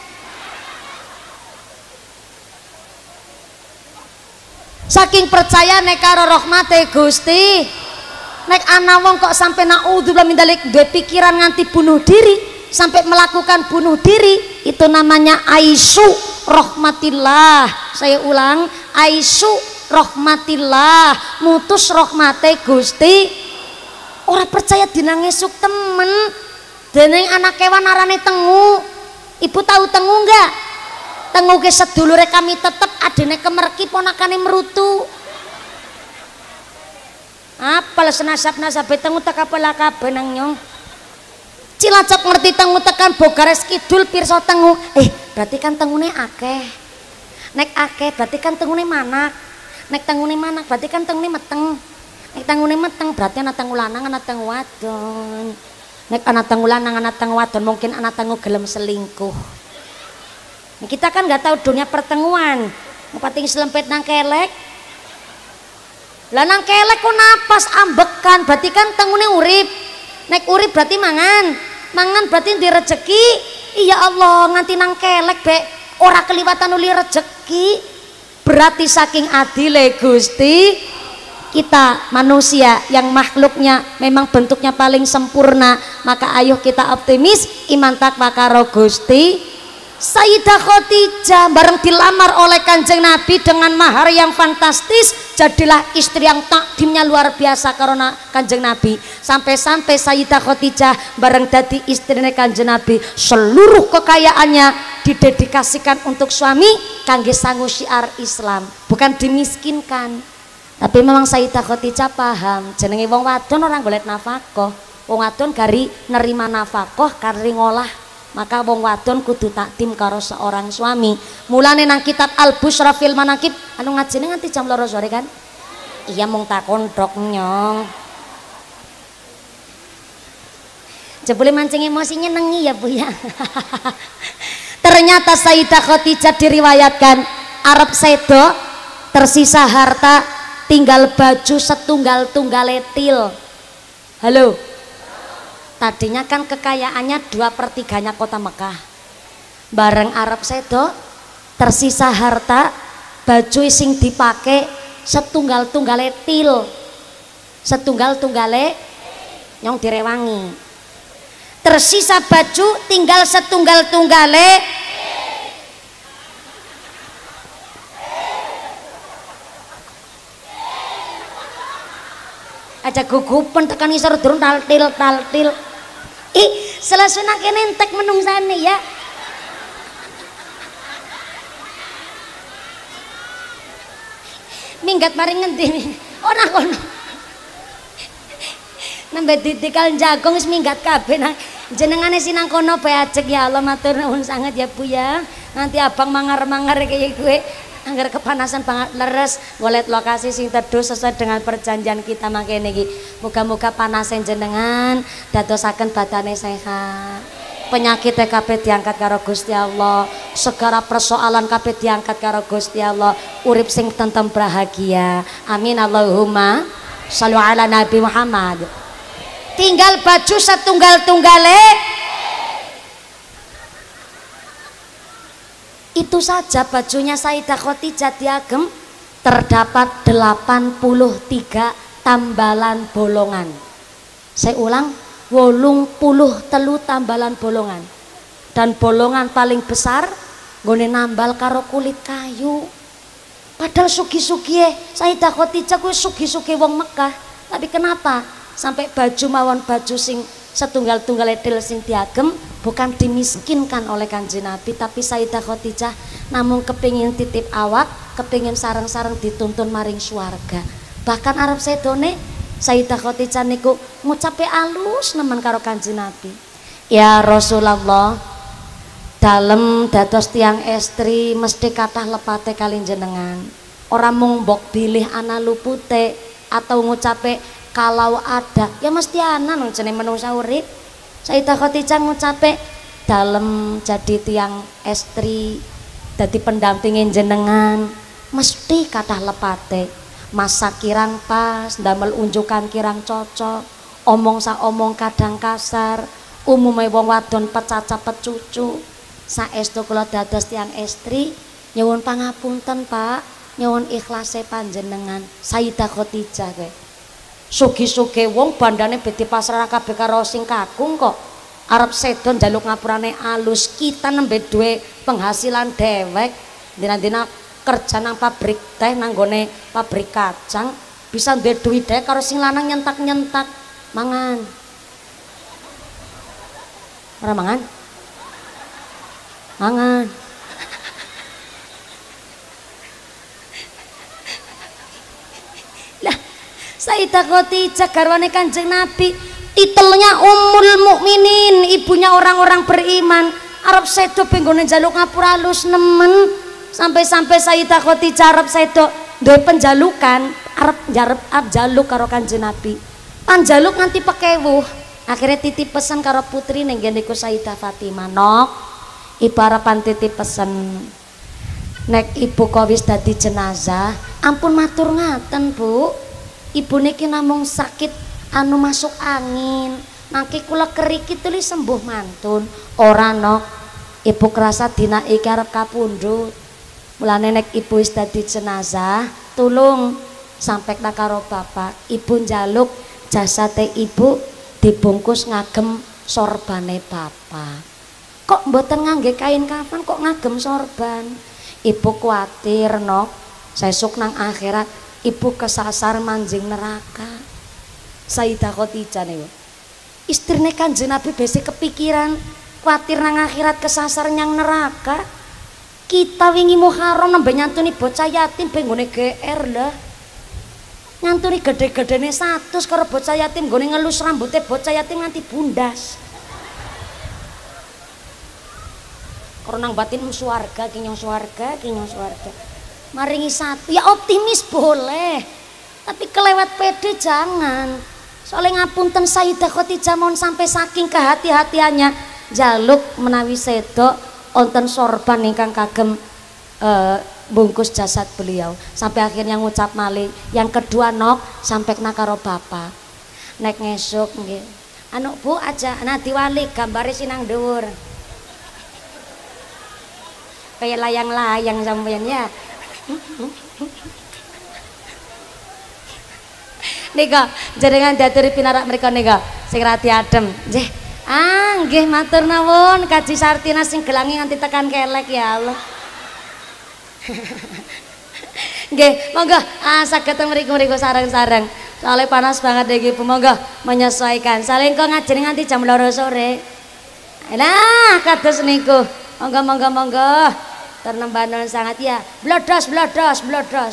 Saking percaya nek karo rahmate Gusti, nek ana wong kok sampai naudzubillah min dzalik duwe pikiran nganti bunuh diri, sampai melakukan bunuh diri, itu namanya aisu rahmatillah. Saya ulang, aisu rahmatillah, mutus rahmate Gusti. Ora percaya dina ngesuk temen. Dening anak kewan arane Tengu. Ibu tahu Tengu enggak? Tengu ke sedulure kami tetep adene kemerki ponakane merutu. Apal senasab-nasabe Tengu tak apal kabeh nang nyong. Cilacap ngerti Tengu tekan Bogares Kidul pirsa Tengu. Eh, berarti kan Tengune akeh. Nek akeh berarti kan Tengune manak. Nek Tengune manak berarti kan Tengune meteng. Nek Tengune meteng berarti anak Tengu lanang, anak Tengu wadon. Nek anak Tengu lanang, anak Tengu wadon mungkin anak Tengu gelem selingkuh. Nah, kita kan nggak tahu dunia pertenguan. Ngepating selempet nang kelek. Lah nang kelek kok napas ambekan berarti kan Tengune urip. Nek urip berarti mangan. Mangan berarti di rezeki. Iya Allah nganti nang kelek be ora keliwatan uli rezeki. Berarti saking adile Gusti, kita manusia yang makhluknya memang bentuknya paling sempurna, maka ayo kita optimis, iman takwa karo Gusti. Sayyidah Khadijah bareng dilamar oleh Kanjeng Nabi dengan mahar yang fantastis, jadilah istri yang takdimnya luar biasa karena Kanjeng Nabi. Sampai-sampai Sayyidah Khadijah bareng dadi istrine Kanjeng Nabi, seluruh kekayaannya didedikasikan untuk suami kangge sangu syiar Islam, bukan dimiskinkan. Tapi memang Sayyidah Khadijah paham jenenge wong wadon orang golek nafkah. Wong wadon gari nerima nafkah kari ngolah Maka wong wadon kudu takdim karo seorang suami. Mulane nang kitab Al-Busyra fil Manaqib anu ngajine nganti jam loro sore kan? Iya mung takon dok nyong. Jebule mancing emosinya nengi ya Bu ya. Ternyata Sayyidah Khadijah diriwayatkan Arab sedo tersisa harta tinggal baju setunggal-tunggal etil. Halo. Tadinya kan kekayaannya dua per tiganya kota Mekah. Bareng Arab sedo tersisa harta baju sing dipakai setunggal-tunggale til. Setunggal-tunggale nyong direwangi. Tersisa baju tinggal setunggal-tunggale aja gugupan tekan isor durung taltil taltil. Ih, selasuna kene entek menungsane ya. Minggat mari ngendi? Ora kono. Nembe ditikal jagung wis minggat kabeh nang jenengane sinang kono bae ajek ya Allah matur nuwun sanget ya Bu ya. Nanti abang mangar-mangar kaya gue anggar kepanasan banget leres golet lokasi sing teduh sesuai dengan perjanjian kita makene iki. Muga-muga panasen jenengan dadosaken badane sehat. Penyakit T K P diangkat karo Gusti Allah, segala persoalan K P diangkat karo Gusti Allah, urip sing tentrem bahagia. Amin Allahumma shallu ala Nabi Muhammad. Tinggal baju setunggal-tunggale itu saja bajunya Sayyidah Khadijah diagem terdapat delapan puluh tiga tambalan bolongan. Saya ulang, wolung puluh telu tambalan bolongan, dan bolongan paling besar nggone nambal karo kulit kayu. Padahal sugi-sugi Sayyidah Khadijah kuwi sugi-sugi wong Mekah, tapi kenapa sampai baju mawon baju sing setunggal-tunggal edil sing diagem bukan dimiskinkan oleh Kanjeng Nabi, tapi Sayyidah Khadijah namun kepingin titip awak, kepingin sareng-sareng dituntun maring swarga. Bahkan Arab sedone Sayyidah Khadijah niku ngucape alus nemen karo Kanjeng Nabi. Ya Rasulullah, dalem dados tiang estri mesti kathah lepate kali jenengan. Ora mung mbok bilih ana lupute atau ngucape kalau ada ya mesti ana nang jeneng menungsa urip. Sayyidah Khadijah ngucape dalem jadi tiang estri dadi pendampingin jenengan mesti kathah lepate. Masak kirang pas, ndamel unjukan kirang cocok, omong sak omong kadang kasar, umume wong wadon pecaca pecucu. Saestu kula dados tiang estri nyuwun pangapunten Pak, nyuwun ikhlase panjenengan. Sayyidah Khadijah kowe sugi-sugi wong bandane bedi pasrah kabeh karo sing kakung kok arep sedo njaluk ngapurane alus. Kita nembe duwe penghasilan dewek, dina-dina kerja nang pabrik teh nang gone pabrik kacang bisa duwe duit dewek karo sing lanang nyentak-nyentak. Mangan ora mangan? Mangan. Lah Sayyidah Khadijah garwane Kanjeng Nabi, titelnya Ummul Mukminin, ibunya orang-orang beriman. Arab sedo penggone njaluk ngapura alus nemen, sampai-sampai Sayyidah Khadijah Arab sedo duwe penjalukan, arep njarep arep jaluk karo Kanjeng Nabi. Panjaluk nganti pekewuh. Akhirnya titip pesan karo putri ning ngene iku Sayyidah Fatimah, "Nok, ibu arepan titip pesen nek ibu kok wis dadi jenazah, ampun matur ngaten, Bu. Ibu niki namung sakit anu masuk angin, mangke kula keriki tuli sembuh mantun." Ora Nok, ibu kerasa dina iki arep kapundhut. Mulane nek ibu wis dadi jenazah, tulung sampekna karo bapak. Ibu njaluk jasate ibu dibungkus ngagem sorbane bapak. Kok mboten ngangge kain kafan, kok ngagem sorban? Ibu kuatir Nok, sesuk nang akhirat ibu kesasar manjing neraka. Sayyidah Khadijah niku istrine Kanjeng Nabi besi kepikiran kuatir nang akhirat kesasar nyang neraka. Kita wingi Muharram nembe nyantuni bocah yatim ben nggone G R lah. Nyantuni gede-gedene satus karo bocah yatim nggone ngelus rambutnya bocah yatim nganti bundas. Koronang batin swarga ki nyong swarga ki nyong swarga. Maringi satu ya optimis boleh. Tapi kelewat pede jangan. Soalnya ngapunten Sayyidah Khadijah mohon sampai saking kehati-hatiannya jaluk menawi sedok onten sorban ingkang kagem uh, bungkus jasad beliau sampai akhirnya ngucap malih yang kedua nok sampai kena karo bapak nek ngesuk nggih anu Bu aja nah diwalik gambare sinang dhuwur kayak layang-layang sampeyan ya nika jenengan diaturi pinarak mereka nika sing rati adem nggih ah nggih matur nuwun Kaji Sartina sing gelangi nganti tekan kelek ya Allah. Nggih, monggo ah saged mriku-mriku sareng-sareng. Soalnya panas banget iki Bu, monggo menyesuaikan. Saling kok ngajeni nganti jam loro sore. Nah, kados niku. Monggo monggo monggo. Ternembanon sangat ya. Blodos blodos blodos.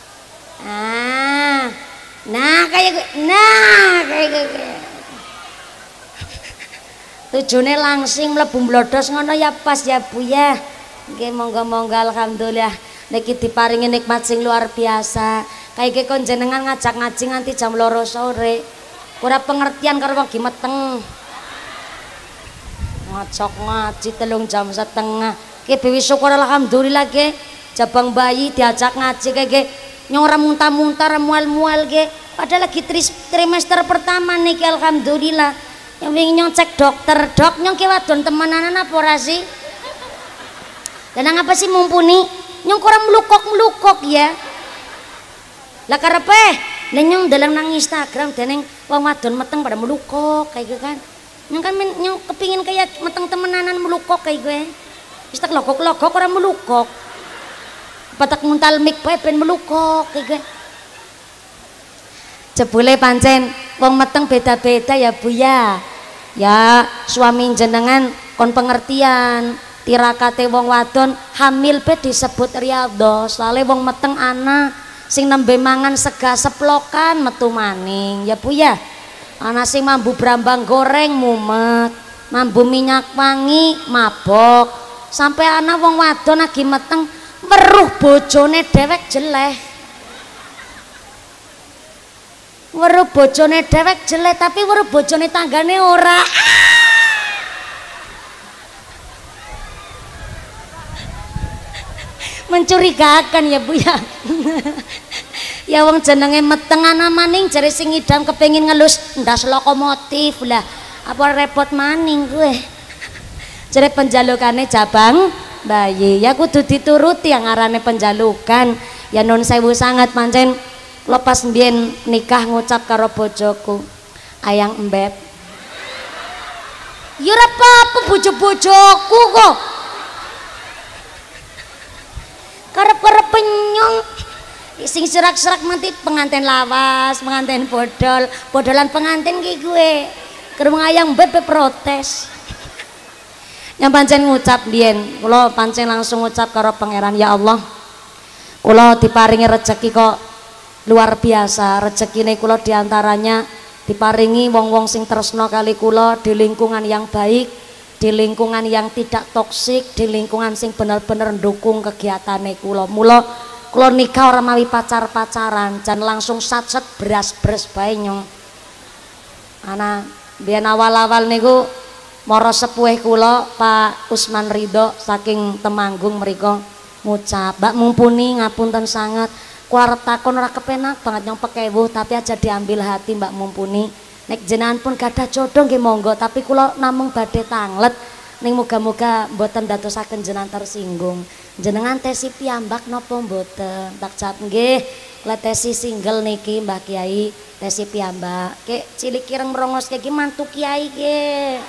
Ah. Nah, kayak nah kayak gitu. Tujune langsing mlebu blodos ngono ya pas ya Bu ya. Nggih monggo-monggo alhamdulillah niki diparingi nikmat sing luar biasa. Kayak kon jenengan ngajak ngaji nganti jam loro sore. Ora pengertian karo wong gimeteng. Ngajak ngaji telung jam setengah. Ki bewi syukur alhamdulillah ge. Jabang bayi diajak ngaji kayak nyong ora muntah-muntah mual-mual ge. Padahal lagi trimester pertama niki alhamdulillah. Yang wingi nyong cek dokter, dok nyong ki wadon temenanan apa ora sih? Dan apa sih mumpuni nyong kurang melukok-melukok ya lah karepe dan nyong dalam nang Instagram dan wong wadon meteng pada melukok kayak gitu kan nyong kan nyong kepingin kayak meteng temenanan melukok kayak gue bisa logok-logok orang melukok patak muntal mik bae ben melukok kayak gue jebule pancen wong meteng beda-beda ya Bu ya ya suami jenengan kon pengertian tirakate wong wadon hamil pe disebut riyadhah soalnya wong meteng ana sing nembe mangan sega seplokan metu maning ya Bu ya ana sing mambu brambang goreng mumet mambu minyak wangi mabok sampai ana wong wadon lagi meteng weruh bojone dewek jeleh weruh bojone dewek jeleh tapi weruh bojone tanggane ora mencurigakan ya Bu ya ya wong jenenge meteng ana maning jare sing ngidam kepengin ngelus ndas lokomotif lah apa repot maning gue jare penjalukane jabang bayi ya kudu dituruti yang arane penjalukan ya nun sewu sangat pancen lepas mbiyen nikah ngucap karo bojoku ayang embeb ya ora apa-apa bojo-bojoku kok karep-karep penyong sing serak-serak nanti pengantin lawas pengantin bodol bodolan pengantin ki gue kerung ayang bebe protes yang pancen ngucap biyen kula pancen langsung ngucap karo pangeran ya Allah kula diparingi rezeki kok luar biasa rezekine kula diantaranya diparingi wong-wong sing tresno kali kula di lingkungan yang baik di lingkungan yang tidak toksik, di lingkungan sing bener-bener ndukung kegiatane kula. Mula kula nikah ora mawi pacar-pacaran, jan langsung sat-set beras-beras bae nyong. Ana biyen awal-awal niku mara sepuh kula Pak Usman Ridho saking Temanggung mriku ngucap, "Mbak mumpuni ngapunten sangat, kula arep takon ora kepenak banget nyong pekewuh tapi aja diambil hati Mbak mumpuni." Nek jenengan pun gadah jodoh nggih monggo tapi kula namung badhe tanglet ning muga-muga mboten dadosaken jenengan tersinggung. Jenengan tesi piyambak napa mboten? Tak jawab nggih, kula tesi single niki Mbah Kiai, tesi piyambak. Kek cilik kireng merongos iki mantu Kiai ke.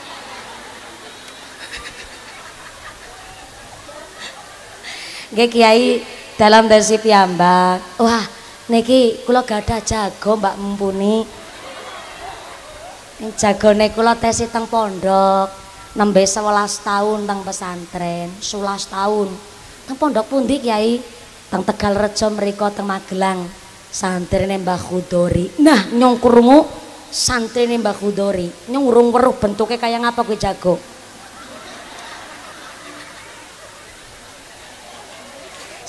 Nggih Kiai dalam tesi piyambak. Wah, niki kula gadah jago Mbak mumpuni. Jagone kula tesi teng pondok nembe sewelas tahun teng pesantren sewelas tahun teng pondok pundi Kiai teng Tegalrejo mriko teng Magelang santrine Mbah Khudori nah nyong krungu santrine Mbah Khudori nyong urung weruh bentuke kaya ngapa kuwi jago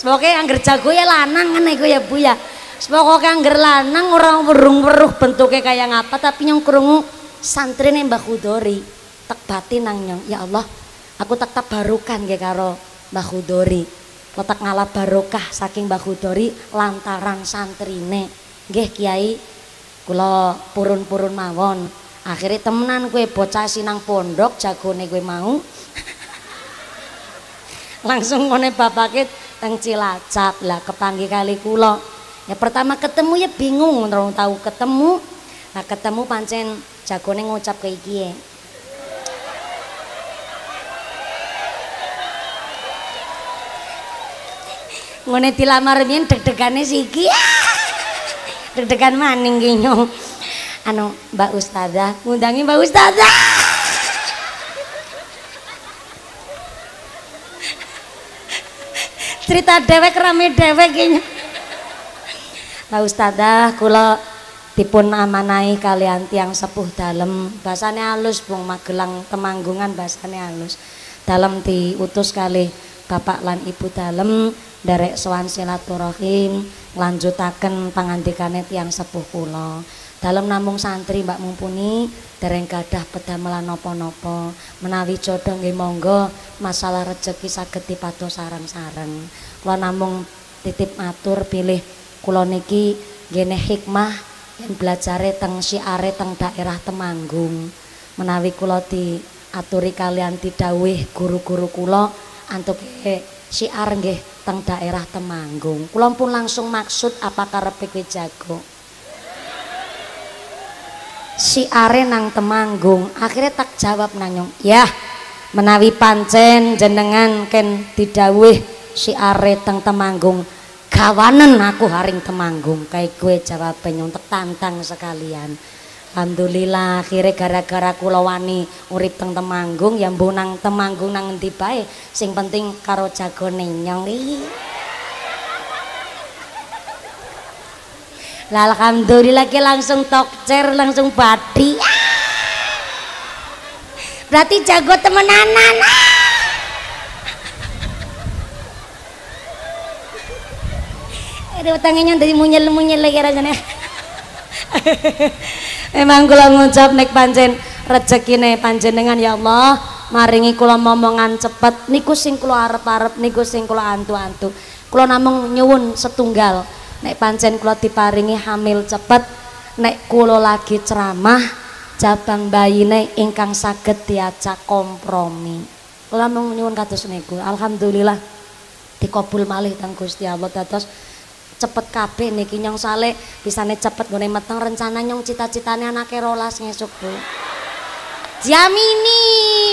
Semoga angger jago ya lanang kan iku ya Bu ya. Semoga angger lanang orang werung-weruh bentuknya kayak ngapa tapi nyong krungu santrine Mbah Khudori tek batin nang nyong. Ya Allah, aku tak tabarukan nggih karo Mbah Khudori. Letak ngalah barokah saking Mbah Khudori lantaran santrine. Nggih Kiai, kula purun-purun mawon. Akhirnya temenan kue bocah sinang pondok jagone kue mau. Langsung ngone bapake teng Cilacap lah kepanggih kali kula. Ya pertama ketemu ya bingung orang tahu ketemu. Nah ketemu pancen jagone ngucap kayak iki. Ngone dilamar biyen deg-degane siki. Deg-degan maning ki nyong. Anu Mbak Ustazah, ngundangi Mbak Ustazah. Cerita dewek rame dewek kayaknya. Mbak Ustazah, kula dipun amanai kalian tiang sepuh dalem. Bahasane halus Bung Magelang Temanggungan bahasane halus. Dalem diutus kali Bapak lan Ibu dalem derek sowan silaturahim lanjutaken pangandikane tiang sepuh kula. Dalam namung santri Mbak mumpuni dereng gadah pedamelan napa-napa menawi jodoh nggih monggo masalah rezeki saged dipados sareng-sareng. Kula namung titip matur pilih kula niki nggene hikmah yen belajare teng syiare teng daerah Temanggung. Menawi kula diaturi kalian didhawuh guru-guru kula antuke syiar nggih teng daerah Temanggung. Kula pun langsung maksud apa karepe kowe jago. Si are nang Temanggung akhirnya tak jawab nanyong ya menawi pancen jenengan ken didhawuh si are teng Temanggung gawanen aku haring Temanggung kayak gue jawab nyong tak tantang sekalian. Alhamdulillah akhirnya gara-gara kula wani urip teng Temanggung ya mbuh nang Temanggung nang endi bae sing penting karo jagone nyong. Lah alhamdulillah ki langsung tokcer langsung badi. Berarti jago temenanan. Ada utangnya dari munyel-munyel lagi rasanya. Memang kula ngucap nek pancen rezekine panjenengan ya Allah maringi kula momongan cepet niku sing kula arep-arep niku sing kula antu-antu. Kula namung nyuwun setunggal nek pancen kula diparingi hamil cepet nek kula lagi ceramah jabang bayine ingkang saged diajak kompromi. Kula mung nyuwun kados niku. Alhamdulillah dikabul malih teng Gusti Allah dados cepet kabeh niki nyong saleh bisane cepet nggone meteng rencana nyong cita-citane anake rolas ngesuk Bu. Jamini.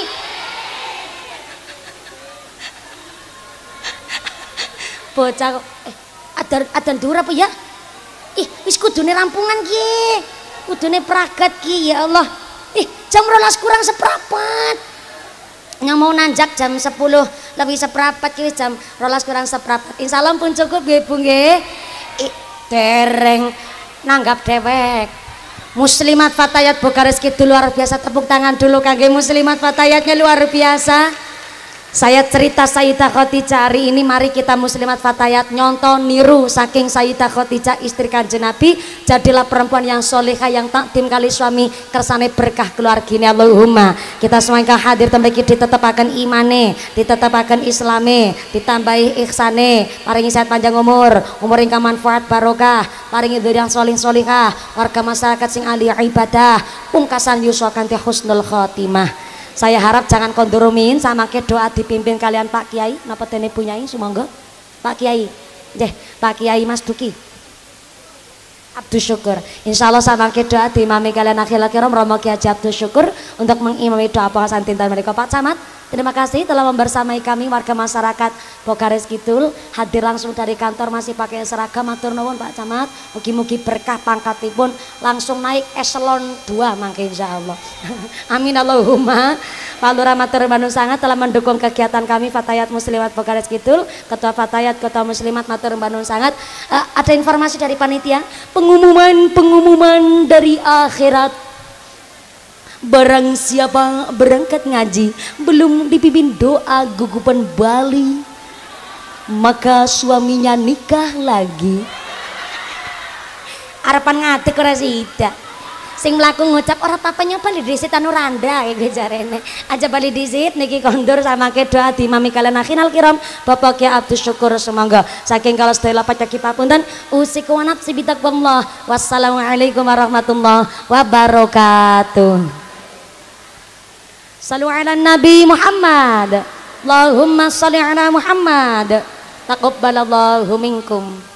Bocah eh adan adan dhuwur apa ya? Ih, wis kudune rampungan ki. Kudune pragat ki ya Allah. Ih, jam rolas kurang seprapat. Yang mau nanjak jam sepuluh lebih seprapat ki jam rolas kurang seprapat. Insyaallah pun cukup nggih Bu nggih. Ih, dereng nanggap dewek. Muslimat Fatayat Bogares Kidul luar biasa, tepuk tangan dulu kangge Muslimat Fatayatnya luar biasa. Saya cerita Sayyidah Khadijah hari ini mari kita Muslimat Fatayat nyontoh niru saking Sayyidah Khadijah istri Kanjeng Nabi. Jadilah perempuan yang solehah yang takdim kali suami kersane berkah keluargine Allahumma. Kita semuanya hadir tempat ditetapaken imane, ditetapaken islame, ditambahi ihsane, paringi sehat panjang umur, umur ingkang manfaat barokah, paringi dzurriyyah sholih sholihah, warga masyarakat sing ahli ibadah, pungkasan yuswa kanthi husnul khotimah. Saya harap jangan kondurumin sama ke doa dipimpin kalian Pak Kiai napa dene punyai sumangga Pak Kiai nggih Pak Kiai Mas Duki Abdul Syukur insyaallah sama ke doa diimami kalian akhir kiram Romo Ki Haji Abdul Syukur untuk mengimami doa pengasahan tinta mereka Pak Camat. Terima kasih telah membersamai kami warga masyarakat Bogares Kidul hadir langsung dari kantor masih pakai seragam. Matur nuwun Pak Camat, mugi-mugi berkah pangkatipun langsung naik eselon dua mangke insyaallah. Amin Allahumma. Pak Lurah matur nuwun sangat telah mendukung kegiatan kami Fatayat Muslimat Bogares Kidul. Ketua Fatayat Kota Muslimat matur nuwun sangat. Uh, ada informasi dari panitia, pengumuman-pengumuman dari akhirat. Barang siapa berangkat ngaji belum dipimpin doa gugupan Bali maka suaminya nikah lagi. Arepan ngatik ora sida. Sing mlaku ngucap ora papanya bali disit anu randa ya jarene. Aja bali disit niki kondur sama ke doa di mami kalian akhinal kiram. Bapak Ki Abdus Syukur semangga saking kala sedaya lapat caki papunten usiku wa nafsi bitaqwallah. Wassalamualaikum warahmatullahi wabarakatuh. Sallu ala Nabi Muhammad. Allahumma salli ala Muhammad. Taqabbalallahu minkum.